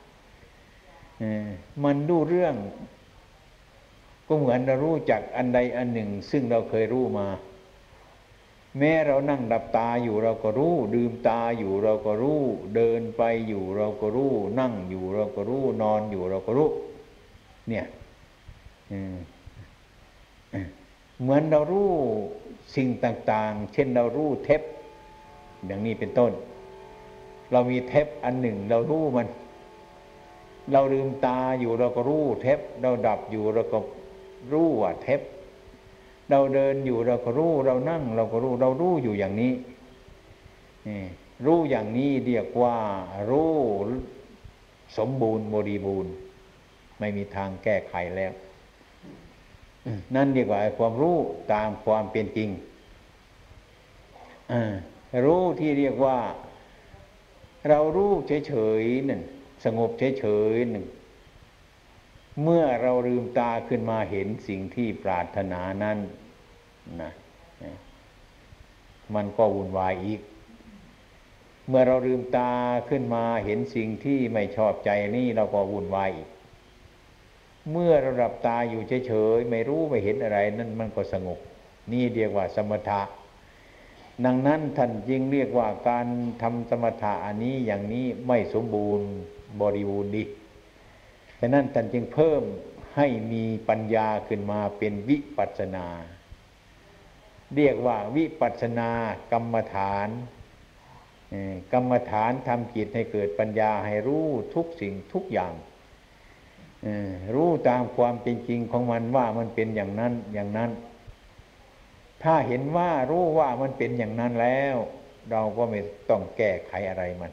มันรู้เรื่องก็เหมือนเรารู้จักอันใดอันหนึ่งซึ่งเราเคยรู้มาแม้เรานั่งดับตาอยู่เราก็รู้ลืมตาอยู่เราก็รู้เดินไปอยู่เราก็รู้นั่งอยู่เราก็รู้นอนอยู่เราก็รู้เนี่ยเหมือนเรารู้สิ่งต่างๆเช่นเรารู้เทปอย่างนี้เป็นต้นเรามีเทปอันหนึ่งเรารู้มันเราลืมตาอยู่เราก็รู้เทปเราดับอยู่เราก็รู้ว่าเทปเราเดินอยู่เราก็รู้เรานั่งเราก็รู้เรารู้อยู่อย่างนี้รู้อย่างนี้เรียกว่ารู้สมบูรณ์บริบูรณ์ไม่มีทางแก้ไขแล้วนั่นเรียกว่าความรู้ตามความเป็นจริงรู้ที่เรียกว่าเรารู้เฉยๆนั่นสงบเฉยๆนั่นเมื่อเราลืมตาขึ้นมาเห็นสิ่งที่ปรารถนานั้นนะมันก็วุ่นวายอีกเมื่อเราลืมตาขึ้นมาเห็นสิ่งที่ไม่ชอบใจนี่เราก็วุ่นวายอีกเมื่อเราหลับตาอยู่เฉยๆไม่รู้ไม่เห็นอะไรนั่นมันก็สงบนี่เรียกว่าสมถะดังนั้นท่านจึงเรียกว่าการทำสมถะอันนี้อย่างนี้ไม่สมบูรณ์บริบูรณ์ดีฉะนั้นท่านจึงเพิ่มให้มีปัญญาขึ้นมาเป็นวิปัสสนาเรียกว่าวิปัสสนากรรมฐานกรรมฐานทำจิตให้เกิดปัญญาให้รู้ทุกสิ่งทุกอย่างรู้ตามความเป็นจริงของมันว่ามันเป็นอย่างนั้นอย่างนั้นถ้าเห็นว่ารู้ว่ามันเป็นอย่างนั้นแล้วเราก็ไม่ต้องแก้ไขอะไรมัน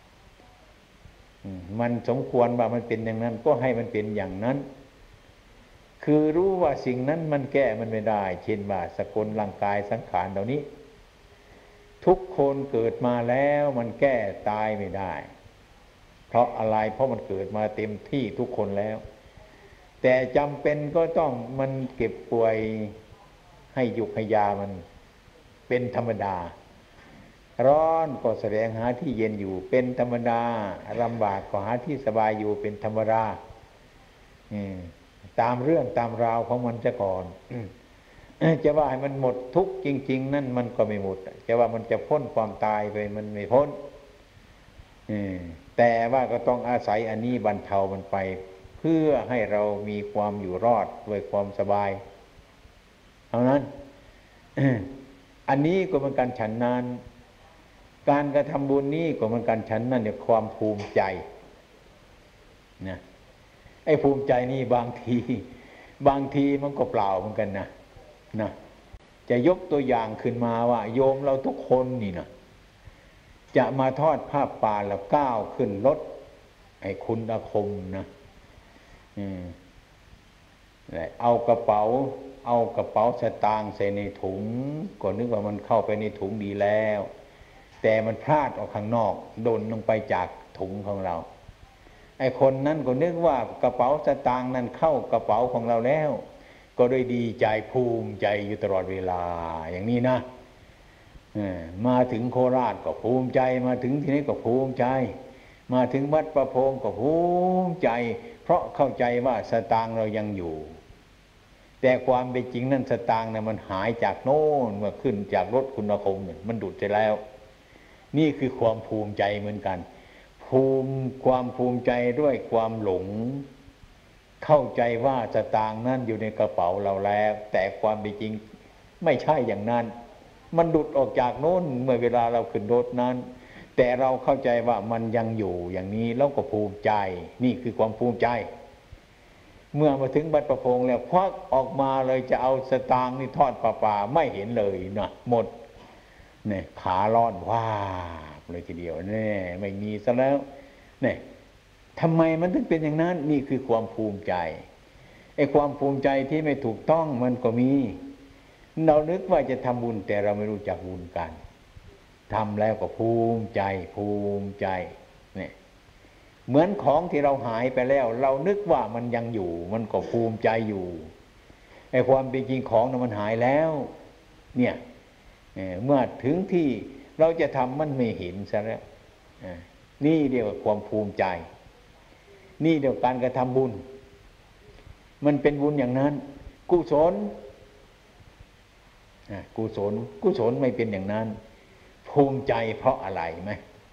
มันสมควรว่ามันเป็นอย่างนั้นก็ให้มันเป็นอย่างนั้นคือรู้ว่าสิ่งนั้นมันแก้มันไม่ได้เช่นว่าสกุลร่างกายสังขารเหล่านี้ทุกคนเกิดมาแล้วมันแก้ตายไม่ได้เพราะอะไรเพราะมันเกิดมาเต็มที่ทุกคนแล้วแต่จำเป็นก็ต้องมันเก็บป่วยให้ยุกให้ยามันเป็นธรรมดาร้อนก็แสวงหาที่เย็นอยู่เป็นธรรมดาลำบากก็หาที่สบายอยู่เป็นธรรมดาตามเรื่องตามราวของมันจะก่อนจะว่าให้มันหมดทุกข์จริงๆนั่นมันก็ไม่หมดจะว่ามันจะพ้นความตายไปมันไม่พ้นแต่ว่าก็ต้องอาศัยอันนี้บรรเทามันไปเพื่อให้เรามีความอยู่รอดด้วยความสบายเอานั้นอันนี้ก็เหมือนกันฉันนั้นการกระทำบุญนี้ก็เหมือนกันฉันนั้นเนี่ยความภูมิใจนะไอ้ภูมิใจนี่บางทีบางทีมันก็เปล่าเหมือนกันนะนะจะยกตัวอย่างขึ้นมาว่าโยมเราทุกคนนี่นะจะมาทอดผ้าป่าแล้วก้าวขึ้นรถไอ้คุณอาคมนะอืมเอากระเป๋าเอากระเป๋าสตางค์ใส่ในถุงก็นึกว่ามันเข้าไปในถุงดีแล้วแต่มันพลาดออกข้างนอกโดนลงไปจากถุงของเราไอ้คนนั้นก็นึกว่ากระเป๋าสตางค์นั้นเข้ากระเป๋าของเราแล้วก็เลยดีใจภูมิใจอยู่ตลอดเวลาอย่างนี้นะมาถึงโคราชก็ภูมิใจมาถึงที่นี้ก็ภูมิใจมาถึงวัดประพงก็ภูมิใจเพราะเข้าใจว่าสตางค์เรายังอยู่แต่ความเป็นจริงนั้นสตางค์นะมันหายจากโน่นเมื่อขึ้นจากรถคุณอาคมเนี่ยมันดุดไปแล้วนี่คือความภูมิใจเหมือนกันภูมิความภูมิใจด้วยความหลงเข้าใจว่าสตางค์นั้นอยู่ในกระเป๋าเราแล้วแต่ความเป็นจริงไม่ใช่อย่างนั้นมันดุดออกจากโน้นเมื่อเวลาเราขึ้นรถนั้นแต่เราเข้าใจว่ามันยังอยู่อย่างนี้แล้วก็ภูมิใจนี่คือความภูมิใจเมื่อมาถึงบัดประพงแล้วควักออกมาเลยจะเอาสตางค์นี่ทอดป่าป่าไม่เห็นเลยนะหมดเนี่ยขาร้อนว้าเลยทีเดียวเนี่ยไม่มีซะแล้วเนี่ยทำไมมันถึงเป็นอย่างนั้นนี่คือความภูมิใจไอ้ความภูมิใจที่ไม่ถูกต้องมันก็มีเรานึกว่าจะทำบุญแต่เราไม่รู้จักบุญกันทำแล้วก็ภูมิใจภูมิใจเนี่ยเหมือนของที่เราหายไปแล้วเรานึกว่ามันยังอยู่มันก็ภูมิใจอยู่ไอ้ความเป็นจริงของนั้นมันหายแล้วเนี่ยเมื่อถึงที่เราจะทำมันไม่เห็นซะแล้วนี่เรียกว่าความภูมิใจนี่เดียวการกระทำบุญมันเป็นบุญอย่างนั้นกุศลกุศลกุศลไม่เป็นอย่างนั้นภูมิใจเพราะอะไรไหม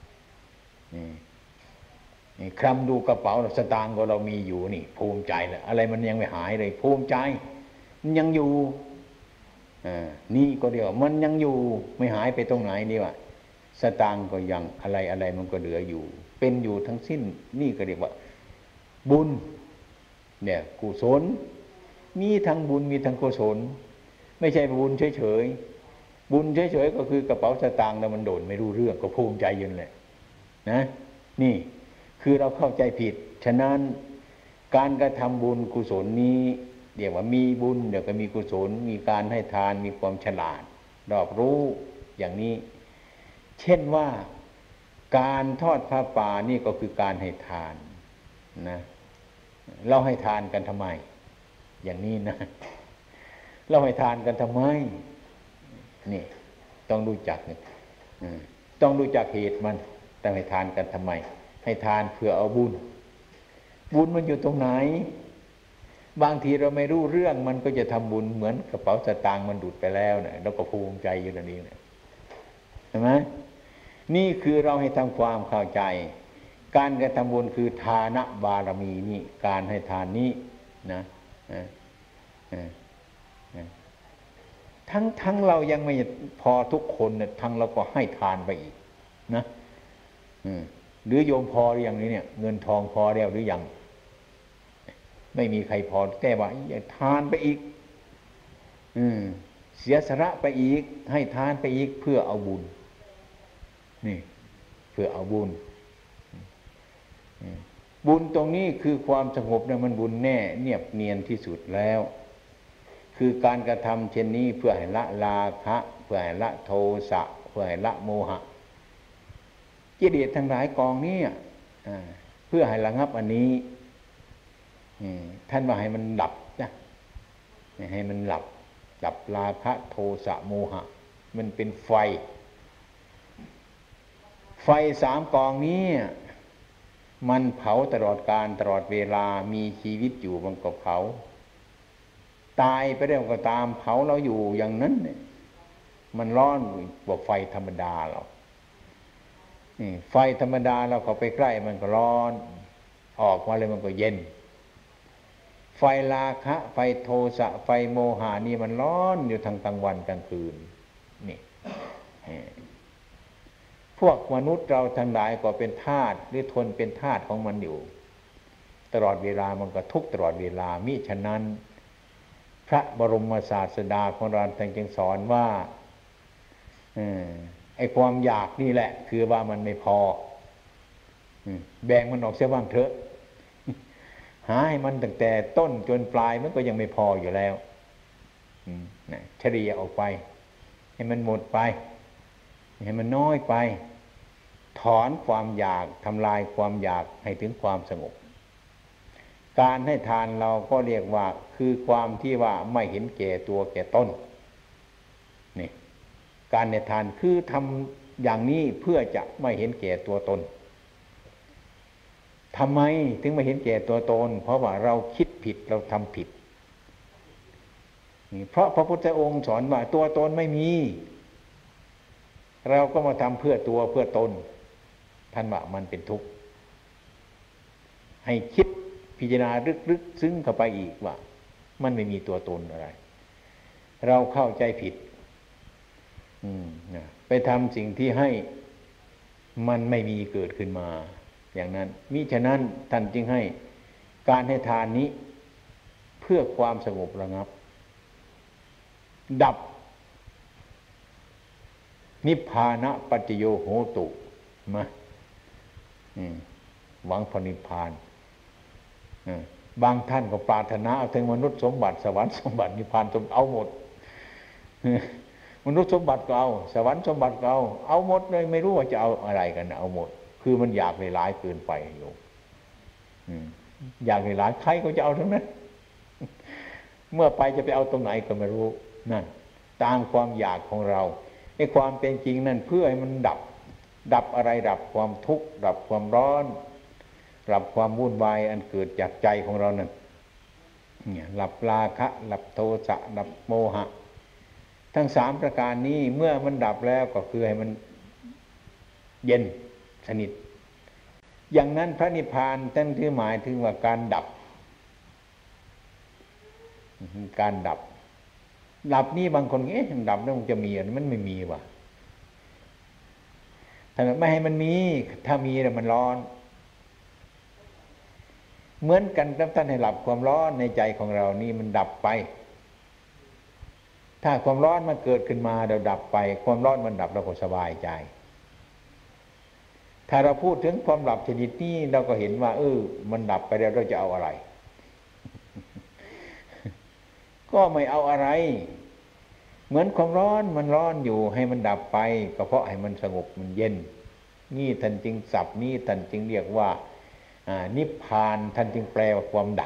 นี่คลำดูกระเป๋าสตางค์ก็เรามีอยู่นี่ภูมิใจแหละอะไรมันยังไม่หายเลยภูมิใจมันยังอยู่นี่ก็เดียวมันยังอยู่ไม่หายไปตรงไหนนี่วะสตางค์ก็ยังอะไรอะไรมันก็เหลืออยู่เป็นอยู่ทั้งสิ้นนี่ก็เรียกว่าบุญเนี่ยกุศลมีทั้งบุญมีทั้งกุศลไม่ใช่บุญเฉยๆบุญเฉยๆก็คือกระเป๋าสตางค์แล้วมันโดนไม่รู้เรื่องก็ภูมิใจยืนเลยนะนี่คือเราเข้าใจผิดฉะนั้นการกระทำบุญกุศลนี้เรียกว่ามีบุญเดี๋ยวก็มีกุศลมีการให้ทานมีความฉลาดรอบรู้อย่างนี้เช่นว่าการทอดผ้าป่านี่ก็คือการให้ทานนะเราให้ทานกันทำไมอย่างนี้นะเราให้ทานกันทำไมนี่ต้องรู้จักต้องรู้จักเหตุมันแต่ให้ทานกันทำไมให้ทานเพื่อเอาบุญบุญมันอยู่ตรงไหนบางทีเราไม่รู้เรื่องมันก็จะทำบุญเหมือนกระเป๋าสตางค์มันดูดไปแล้วเนี่ยเราก็ภูมิใจอยู่นั่นเองเนี่ยใช่ไหมนี่คือเราให้ทำความเข้าใจการกระทำบุญคือทานบารมีนี่การให้ทานนี้นะทั้งทั้งเรายังไม่พอทุกคนเนี่ยทั้งเราก็ให้ทานไปอีกนะหรือโยมพอหรือยังนี้เนี่ยเงินทองพอแล้วหรือยังไม่มีใครพอแต่ว่าอย่าทานไปอีกเสียสละไปอีกให้ทานไปอีกเพื่อเอาบุญนี่เพื่อเอาบุญบุญตรงนี้คือความสงบเนี่ยมันบุญแน่เนียบเนียนที่สุดแล้วคือการกระทำเช่นนี้เพื่อให้ละราคะเพื่อให้ละโทสะเพื่อให้ละโมหะกิเลสทั้งหลายกองนี้เพื่อให้ระงับอันนี้ท่านว่าให้มันหลับนะให้มันหลับหลับราคะโทสะโมหะมันเป็นไฟไฟสามกองนี้มันเผาตลอดกาลตลอดเวลามีชีวิตอยู่มันก็เผาตายไปแล้วก็ตามเผาเราอยู่อย่างนั้นเนี่ยมันร้อนกว่าไฟธรรมดาเราไฟธรรมดาเราเข้าไปใกล้มันก็ร้อนออกมาเลยมันก็เย็นไฟราคะไฟโทสะไฟโมหะนี่มันร้อนอยู่ทั้งกลางวันกลางคืนนี่พวกมนุษย์เราทั้งหลายก็เป็นทาสหรือทนเป็นทาสของมันอยู่ตลอดเวลามันก็ทุกข์ตลอดเวลามิฉะนั้นพระบรมศาสดาของเราท่านจึงสอนว่าไอ้ความอยากนี่แหละคือว่ามันไม่พอแบ่งมันออกเสียบ้างเถอะหาให้มันตั้งแต่ต้นจนปลายมันก็ยังไม่พออยู่แล้วเฉลี่ยออกไปให้มันหมดไปให้มันน้อยไปถอนความอยากทำลายความอยากให้ถึงความสงบการให้ทานเราก็เรียกว่าคือความที่ว่าไม่เห็นแก่ตัวแก่ต้นนี่การให้ทานคือทำอย่างนี้เพื่อจะไม่เห็นแก่ตัวตนทำไมถึงไม่เห็นแก่ตัวตนเพราะว่าเราคิดผิดเราทำผิดเพราะพระพุทธองค์สอนว่าตัวตนไม่มีเราก็มาทำเพื่อตัวเพื่อตนท่านว่ามันเป็นทุกข์ให้คิดพิจารณาลึกๆซึ้งเข้าไปอีกว่ามันไม่มีตัวตนอะไรเราเข้าใจผิดไปทำสิ่งที่ให้มันไม่มีเกิดขึ้นมาอย่างนั้นมิฉะนั้นท่านจึงให้การให้ทานนี้เพื่อความสงบระงับดับนิพพานะปัจจโยโหตุมาหวังพระนิพพานบางท่านก็ปรารถนาเอาถึงมนุษย์สมบัติสวรรค์สมบัตินิพพานสมเอาหมดมนุษย์สมบัติก็เอาสวรรค์สมบัติก็เอาเอาหมดเลยไม่รู้ว่าจะเอาอะไรกันเอาหมดคือมันอยากหลายเกินไปโยมอยากหลายใครก็จะเอาทั้งนั้นเมื่อไปจะไปเอาตรงไหนก็ไม่รู้นั่นตามความอยากของเราไอ้ความเป็นจริงนั่นเพื่อให้มันดับดับอะไรดับความทุกข์ดับความร้อนดับความวุ่นวายอันเกิดจากใจของเรานั่นเนี่ยดับราคะดับโทสะดับโมหะทั้งสามประการนี้เมื่อมันดับแล้วก็คือให้มันเย็นสนิทอย่างนั้นพระนิพพานท่านถือหมายถึงว่าการดับการดับดับนี่บางคนเอ๊ะดับแล้วมันจะมีอะไรมันไม่มีว่ะถ้าไม่ให้มันมีถ้ามีแล้วมันร้อนเหมือนกันกับท่านให้ดับความร้อนในใจของเรานี่มันดับไปถ้าความร้อนมันเกิดขึ้นมาเราดับไปความร้อนมันดับเราก็สบายใจถ้าเราพูดถึงความดับชนิดนี้เราก็เห็นว่าเออมันดับไปแล้วเราจะเอาอะไร ก็ไม่เอาอะไรเหมือนความร้อนมันร้อนอยู่ให้มันดับไปก็เพราะให้มันสงบมันเย็นนี่ท่านจึงศัพท์นี้ท่านจึงเรียกว่านิพพานท่านจึงแปลว่าความดับ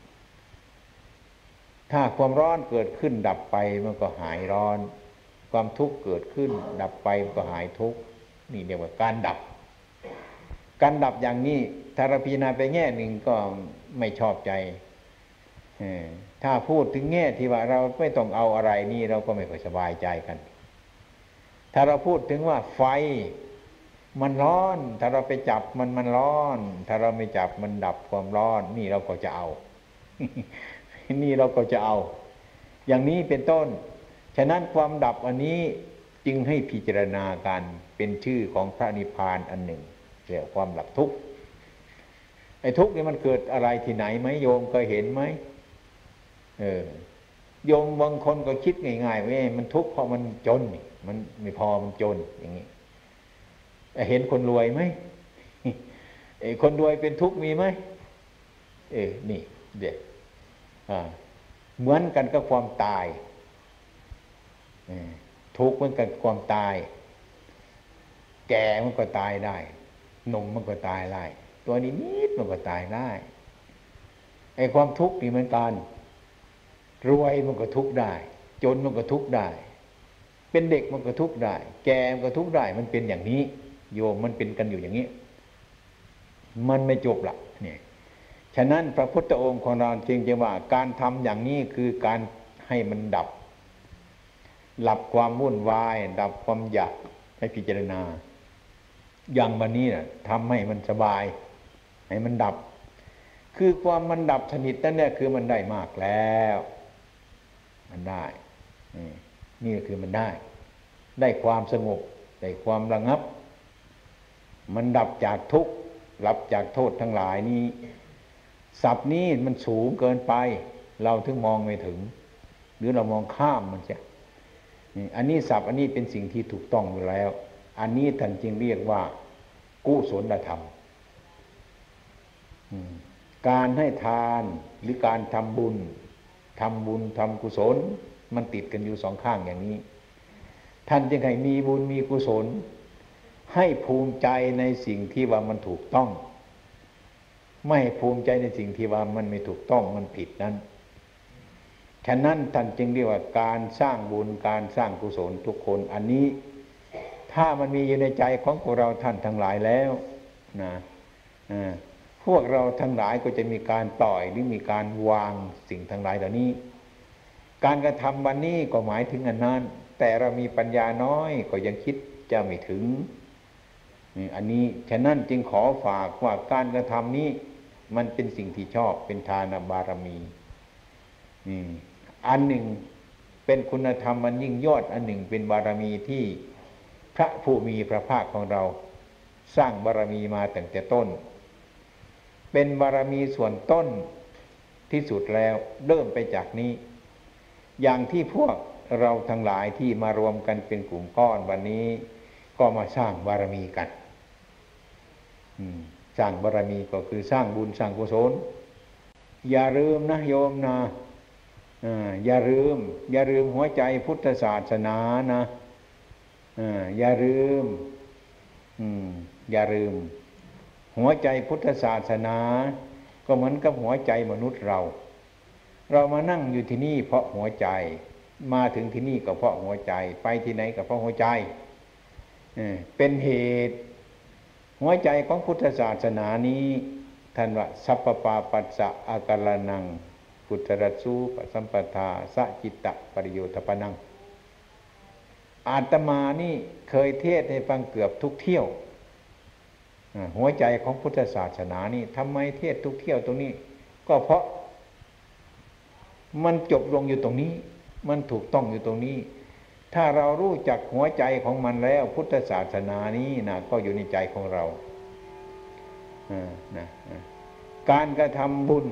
ถ้าความร้อนเกิดขึ้นดับไปมันก็หายร้อนความทุกข์เกิดขึ้นดับไปมันก็หายทุกข์นี่เรียกว่าการดับการดับอย่างนี้ถ้าเราพิจารณาไปแง่หนึ่งก็ไม่ชอบใจถ้าพูดถึงแง่ที่ว่าเราไม่ต้องเอาอะไรนี่เราก็ไม่ค่อยสบายใจกันถ้าเราพูดถึงว่าไฟมันร้อนถ้าเราไปจับมันมันร้อนถ้าเราไม่จับมันดับความร้อนนี่เราก็จะเอา นี่เราก็จะเอาอย่างนี้เป็นต้นฉะนั้นความดับอันนี้จึงให้พิจารณากันเป็นชื่อของพระนิพพานอันหนึ่งเรียกความดับทุกข์ไอ้ทุกข์นี่มันเกิดอะไรที่ไหนไหมโยมเคยเห็นไหมเออโยมบางคนก็คิดง่ายๆว่ามันทุกข์เพราะมันจนมันไม่พอมันจนอย่างนี้เห็นคนรวยไหมไอ้คนรวยเป็นทุกข์มีไหมเออนี่เด็กเหมือนกันกับความตายทุกข์เหมือนกันความตายแก่มันก็ตายได้หนุ่มมันก็ตายได้ตัวนี้นิดมันก็ตายได้ไอ้ความทุกข์นี่เหมือนกันรวยมันก็ทุกข์ได้จนมันก็ทุกข์ได้เป็นเด็กมันก็ทุกข์ได้แก่มันก็ทุกข์ได้มันเป็นอย่างนี้โยมมันเป็นกันอยู่อย่างนี้มันไม่จบละเนี่ยฉะนั้นพระพุทธองค์ของเราจึงจะว่าการทำอย่างนี้คือการให้มันดับดับความวุ่นวายดับความอยากให้พิจารณาอย่างวันนี้น่ะทำให้มันสบายให้มันดับคือความมันดับสนิทนั่นเนี่ยคือมันได้มากแล้วมันได้นี่คือมันได้ได้ความสงบได้ความระงับมันดับจากทุกข์ดับจากโทษทั้งหลายนี้ศัพท์นี้มันสูงเกินไปเราถึงมองไม่ถึงหรือเรามองข้ามมันเสียอันนี้ศัพท์อันนี้เป็นสิ่งที่ถูกต้องอยู่แล้วอันนี้ท่านจึงเรียกว่ากุศลธรรมการให้ทานหรือการทำบุญทำบุญทำกุศลมันติดกันอยู่สองข้างอย่างนี้ท่านจึงให้มีบุญมีกุศลให้ภูมิใจในสิ่งที่ว่ามันถูกต้องไม่ภูมิใจในสิ่งที่ว่ามันไม่ถูกต้องมันผิดนั้นฉะนั้นท่านจึงเรียกว่าการสร้างบุญการสร้างกุศลทุกคนอันนี้ถ้ามันมีอยู่ในใจของพวกเราท่านทั้งหลายแล้วนะพวกเราทั้งหลายก็จะมีการปล่อยหรือมีการวางสิ่งทั้งหลายเหล่านี้การกระทำวันนี้ก็หมายถึงอันนั้นแต่เรามีปัญญาน้อยก็ยังคิดจะไม่ถึงอันนี้ฉะนั้นจึงขอฝากว่าการกระทำนี้มันเป็นสิ่งที่ชอบเป็นทานบารมีอันหนึ่งเป็นคุณธรรมมันยิ่งยอดอันหนึ่งเป็นบารมีที่พระผู้มีพระภาคของเราสร้างบารมีมาตั้งแต่ต้นเป็นบารมีส่วนต้นที่สุดแล้วเริ่มไปจากนี้อย่างที่พวกเราทั้งหลายที่มารวมกันเป็นกลุ่มก้อนวันนี้ก็มาสร้างบารมีกันสร้างบารมีก็คือสร้างบุญสร้างกุศลอย่าลืมนะโยมนะอย่าลืมอย่าลืมหัวใจพุทธศาสนานะอย่าลืมอย่าลืมหัวใจพุทธศาสนาก็เหมือนกับหัวใจมนุษย์เราเรามานั่งอยู่ที่นี่เพราะหัวใจมาถึงที่นี่ก็เพราะหัวใจไปที่ไหนก็เพราะหัวใจเป็นเหตุหัวใจของพุทธศาสนานี้ท่านว่าสัพพปาปัสสะอาการนังพุทธรัสสูปสัมปทาสะจิตตะปริโยทปนังอาตมานี่เคยเทศให้ฟังเกือบทุกเที่ยวหัวใจของพุทธศาสนานี่ทำไมเทศทุกเที่ยวตรงนี้ก็เพราะมันจบลงอยู่ตรงนี้มันถูกต้องอยู่ตรงนี้ถ้าเรารู้จักหัวใจของมันแล้วพุทธศาสนานี้นะก็อยู่ในใจของเรานะการกระทำบุญ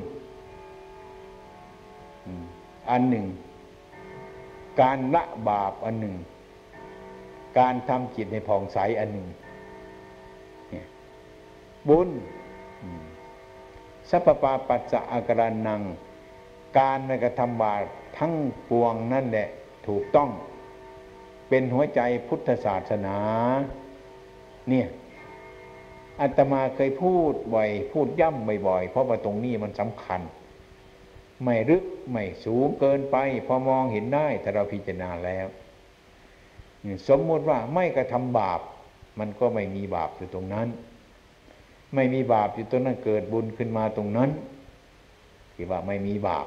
อันหนึ่งการละบาปอันหนึ่งการทำจิตให้ผ่องใสอันหนึ่งบุญสัพพปาปัสสะอาการนังการไม่กระทำบาปทั้งปวงนั่นแหละถูกต้องเป็นหัวใจพุทธศาสนาเนี่ยอาตมาเคยพูดบ่อยพูดย่ำบ่อยๆเพราะว่าตรงนี้มันสำคัญไม่ลึกไม่สูงเกินไปพอมองเห็นได้ถ้าเราพิจารณาแล้วสมมติว่าไม่กระทำบาปมันก็ไม่มีบาปอยู่ตรงนั้นไม่มีบาปอยู่ตรงนั้นเกิดบุญขึ้นมาตรงนั้นที่ว่าไม่มีบาป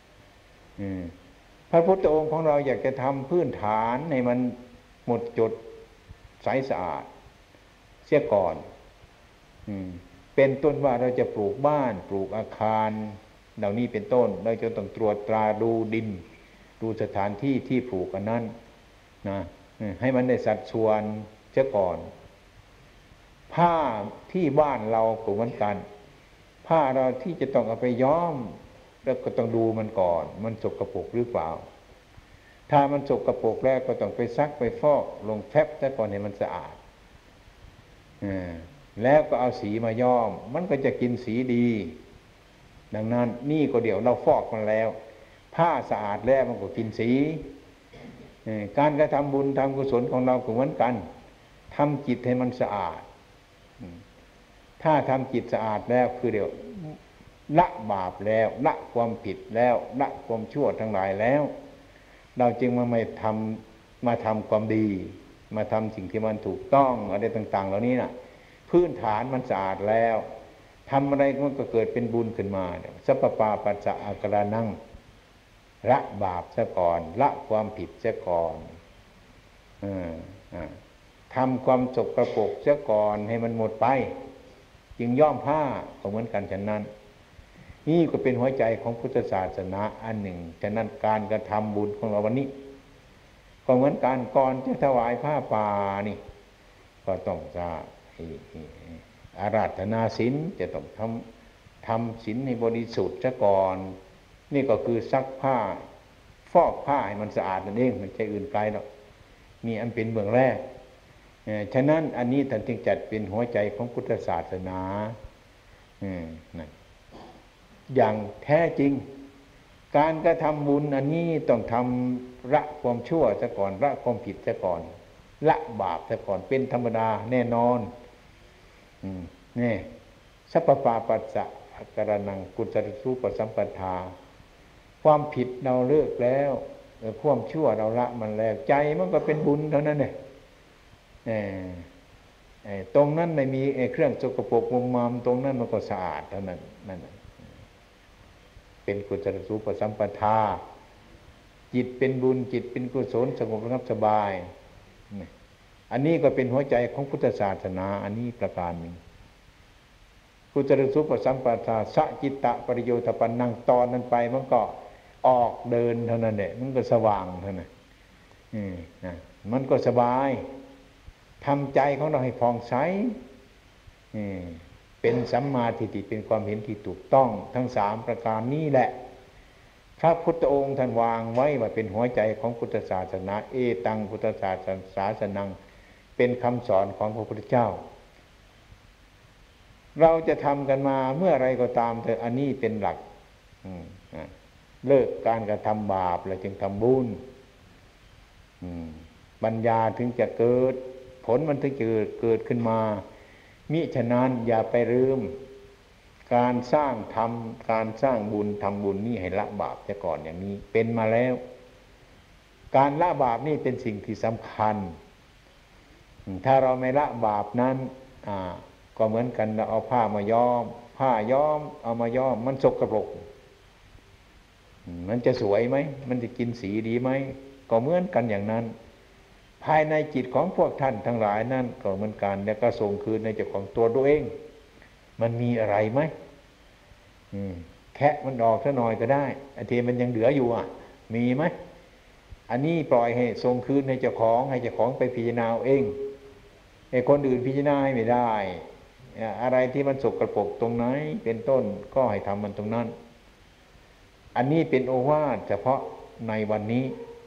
พระพุทธองค์ของเราอยากจะทำพื้นฐานให้มันหมดจดใสสะอาดเสียก่อนเป็นต้นว่าเราจะปลูกบ้านปลูกอาคารเหล่านี้เป็นต้นเราจะต้องตรวจตราดูดินดูสถานที่ที่ปลูกอันนั้นนะให้มันได้สัดส่วนเสียก่อนผ้าที่บ้านเราก็เหมือนกันผ้าเราที่จะต้องเอาไปย้อมแล้วก็ต้องดูมันก่อนมันสกปรกหรือเปล่าถ้ามันสกปรกแล้วก็ต้องไปซักไปฟอกลงแฟบซะก่อนให้มันสะอาดแล้วก็เอาสีมาย้อมมันก็จะกินสีดีดังนั้นนี่ก็เดี๋ยวเราฟอกมันแล้วผ้าสะอาดแล้วมันก็กินสีการกระทำบุญทำกุศลของเราก็เหมือนกันทำจิตให้มันสะอาดถ้าทำจิตสะอาดแล้วคือเดี๋ยวละบาปแล้วละความผิดแล้วละความชั่วทั้งหลายแล้วเราจึงมาไม่ทำมาทำความดีมาทำสิ่งที่มันถูกต้องอะไรต่างๆเหล่านี้นะพื้นฐานมันสะอาดแล้วทำอะไรมันก็เกิดเป็นบุญขึ้นมาสัพพปาปัสสะอาการนังละบาปซะก่อนละความผิดซะก่อนทำความสกปรกซะก่อนให้มันหมดไปจึงย้อมผ้าก็เหมือนกันฉะนั้นนี่ก็เป็นหัวใจของพุทธศาสนาอันหนึ่งฉะนั้นการกระทำบุญของเราวันนี้ขก็เหมือนการก่อนจะถวายผ้าป่านี่ก็ต้องจะอาราธนาศีลจะต้องทำทำศีลให้บริสุทธิ์ซะก่อนนี่ก็คือซักผ้าฟอกผ้าให้มันสะอาดนั่นเองไม่ใช่อื่นไกลหรอกนี่อันเป็นเบื้องแรกฉะนั้นอันนี้ท่านจึงจัดเป็นหัวใจของพุทธศาสนาอย่างแท้จริงการกระทำบุญอันนี้ต้องทำละความชั่วซะก่อนละความผิดซะก่อนละบาปซะก่อนเป็นธรรมดาแน่นอนนี่สัพพปาปัสสะกรณังกุศลสูปสัมปทาความผิดเราเลิกแล้วความชั่วเราละมันแล้วใจมันก็เป็นบุญเท่านั้นเองตรงนั้นไม่มีเครื่องสกปรกมุมมามตรงนั้นมันก็สะอาดเท่านั้นนั่นเป็นกุศลสูปสัมปทาจิตเป็นบุญจิตเป็นกุศลสงบระงับสบายอันนี้ก็เป็นหัวใจของพุทธศาสนาอันนี้ประการหนึ่งกุศลสูปสัมปทาสะจิตตะปริโยทปันนังตอนนั้นไปมันก็ออกเดินเท่านั้นแหละมันก็สว่างเท่านั้นนะมันก็สบายทำใจของเราให้ผ่องใสเป็นสัมมาทิฏฐิเป็นความเห็นที่ถูกต้องทั้งสามประการนี้แหละพระพุทธองค์ท่านวางไว้ว่าเป็นหัวใจของพุทธศาสนาเอตังพุทธศาสนังเป็นคำสอนของพระพุทธเจ้าเราจะทำกันมาเมื่อไรก็ตามเถอะอันนี้เป็นหลักเลิกการกระทำบาปแล้วจึงทำบุญปัญญาถึงจะเกิดผลมันถึงจะเกิดขึ้นมามิฉะนั้นอย่าไปลืมการสร้างธรรมการสร้างบุญทำบุญนี่ให้ละบาปจะก่อนอย่างนี้เป็นมาแล้วการละบาปนี่เป็นสิ่งที่สำคัญถ้าเราไม่ละบาปนั้นก็เหมือนกันเราเอาผ้ามาย้อมผ้าย้อมเอามาย้อมมันสกปรกมันจะสวยไหมมันจะกินสีดีไหมก็เหมือนกันอย่างนั้นภายในจิตของพวกท่านทั้งหลายนั่นก็เหมือนกันแล้วก็ส่งคืนในเจ้าของตัวตัวเองมันมีอะไรไหมแคะมันออกซะหน่อยก็ได้อันที่มันยังเหลืออยู่อ่ะมีไหมอันนี้ปล่อยให้ส่งคืนให้เจ้าของให้เจ้าของไปพิจารณาเองไอ้คนอื่นพิจารณาไม่ได้อะไรที่มันสกปรกตรงไหนเป็นต้นก็ให้ทำมันตรงนั้นอันนี้เป็นโอวาทเฉพาะในวันนี้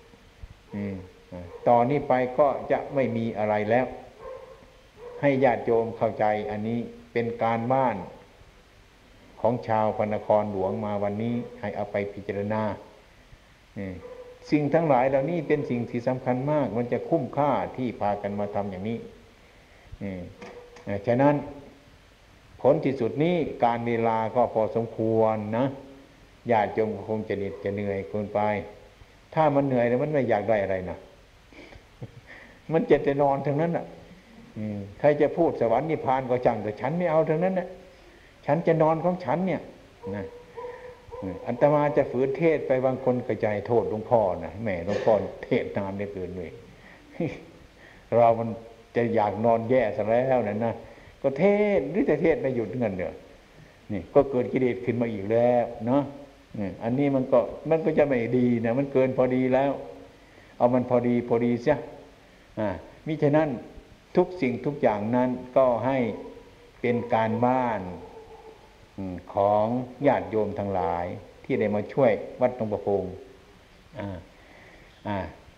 ต่อนนี้ไปก็จะไม่มีอะไรแล้วให้ญาติโยมเข้าใจอันนี้เป็นการบ้านของชาวพระนครหลวงมาวันนี้ให้เอาไปพิจารณาสิ่งทั้งหลายเหล่านี้เป็นสิ่งที่สำคัญมากมันจะคุ้มค่าที่พากันมาทำอย่างนี้ฉะนั้นผลที่สุดนี้การเวลาก็พอสมควรนะญาติโยมคงจะเหน็ดจะเหนื่อยเกินไปถ้ามันเหนื่อยแล้วมันไม่อยากได้อะไรนะมันจะจะนอนทั้งนั้นอ่ะใครจะพูดสวรรค์นิพพานก็จังแต่ฉันไม่เอาทั้งนั้นนะฉันจะนอนของฉันเนี่ยนะอัตมาจะฝืนเทศไปบางคนกระจายโทษหลวงพ่อนะแม่หลวงพ่อเทศนานได้เกินเลยเรามันจะอยากนอนแย่ซะแล้วนะนะก็เทศหรือจะเทศไม่หยุดเงินเนี่ยนี่ก็เกิดกิเลสขึ้นมาอีกแล้วเนาะอันนี้มันก็มันก็จะไม่ดีนะมันเกินพอดีแล้วเอามันพอดีพอดีเสียอ่ามิฉะนั้นทุกสิ่งทุกอย่างนั้นก็ให้เป็นการบ้านของญาติโยมทั้งหลายที่ได้มาช่วยวัดหนองประพงอ่าอ่า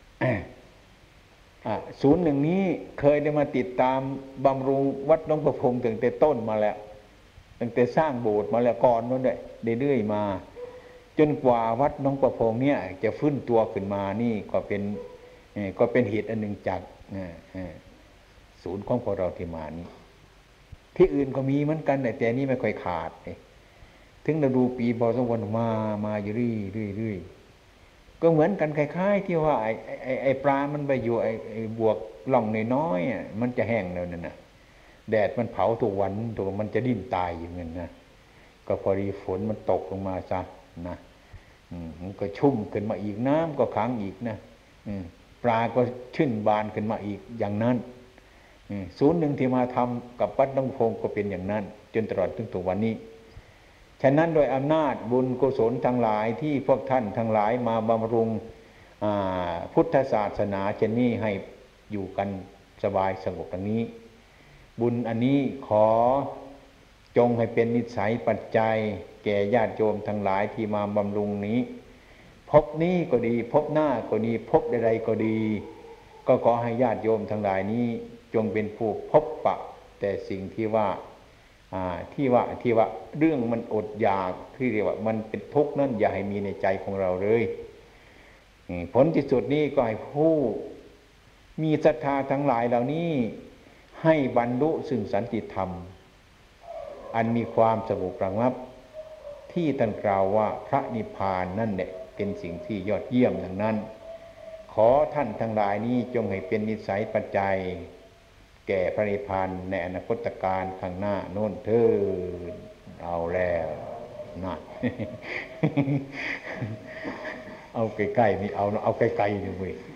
อ่าศูนย์หนึ่งนี้เคยได้มาติดตามบำรุงวัดหนองประพงตั้งแต่ต้นมาแล้วตั้งแต่สร้างโบสถ์มาแล้วก่อนนู้นด้วยเรื่อยๆมาจนกว่าวัดหนองประพงเนี่ยจะฟื้นตัวขึ้นมานี่ก็เป็นก็เป็นเหตุอันหนึ่งจากศูนย์ของพวกเราที่มานี้ที่อื่นก็มีเหมือนกันแต่นี่ไม่ค่อยขาดถึงเราดูปีพอสมควรมามาอยู่เรื่อยเรื่อยก็เหมือนกันคล้ายๆที่ว่าไอ้ไอ้ไอ้ปลามันไปอยู่ไอ้ไอ้บวกล่องน้อยๆมันจะแห้งแล้วนั่นน่ะแดดมันเผาทุกวันตัวมันจะดิ้นตายอย่างนั้นนะก็พอดีฝนมันตกลงมาซะนะมันก็ชุ่มขึ้นมาอีกน้ำก็ขังอีกนะปลาก็ชื่นบานขึ้นมาอีกอย่างนั้นศูนย์หนึ่งที่มาทำกับวัดหนองประพงก็เป็นอย่างนั้นจนตลอดถึงถึงวันนี้ฉะนั้นโดยอำนาจบุญกุศลทั้งหลายที่พวกท่านทั้งหลายมาบำรุงพุทธศาสนาเช่นนี้ให้อยู่กันสบายสงบดังนี้บุญอันนี้ขอจงให้เป็นนิสัยปัจจัยแก่ญาติโยมทั้งหลายที่มาบำรุงนี้พบนี้ก็ดีพบหน้าก็ดีพบใดๆก็ดีก็ขอให้ญาติโยมทั้งหลายนี้จงเป็นผู้พบปะแต่สิ่งที่ว่าที่ว่าที่ว่าเรื่องมันอดอยากที่เรียกว่ามันเป็นทุกข์นั่นอย่าให้มีในใจของเราเลยผลที่สุดนี้ก็ให้ผู้มีศรัทธาทั้งหลายเหล่านี้ให้บรรลุซึ่งสันติธรรมอันมีความสงบระงับที่ท่านกล่าวว่าพระนิพพานนั่นแหละเป็นสิ่งที่ยอดเยี่ยมดังนั้นขอท่านทั้งหลายนี้จงให้เป็นนิสัยปัจจัยแก่พระนิพพานในอนาคตการข้างหน้าโน้นเถิดเอาแล้วนั่น เอาใกล้ๆนี่เอาเอาไกลๆนี่เว้ย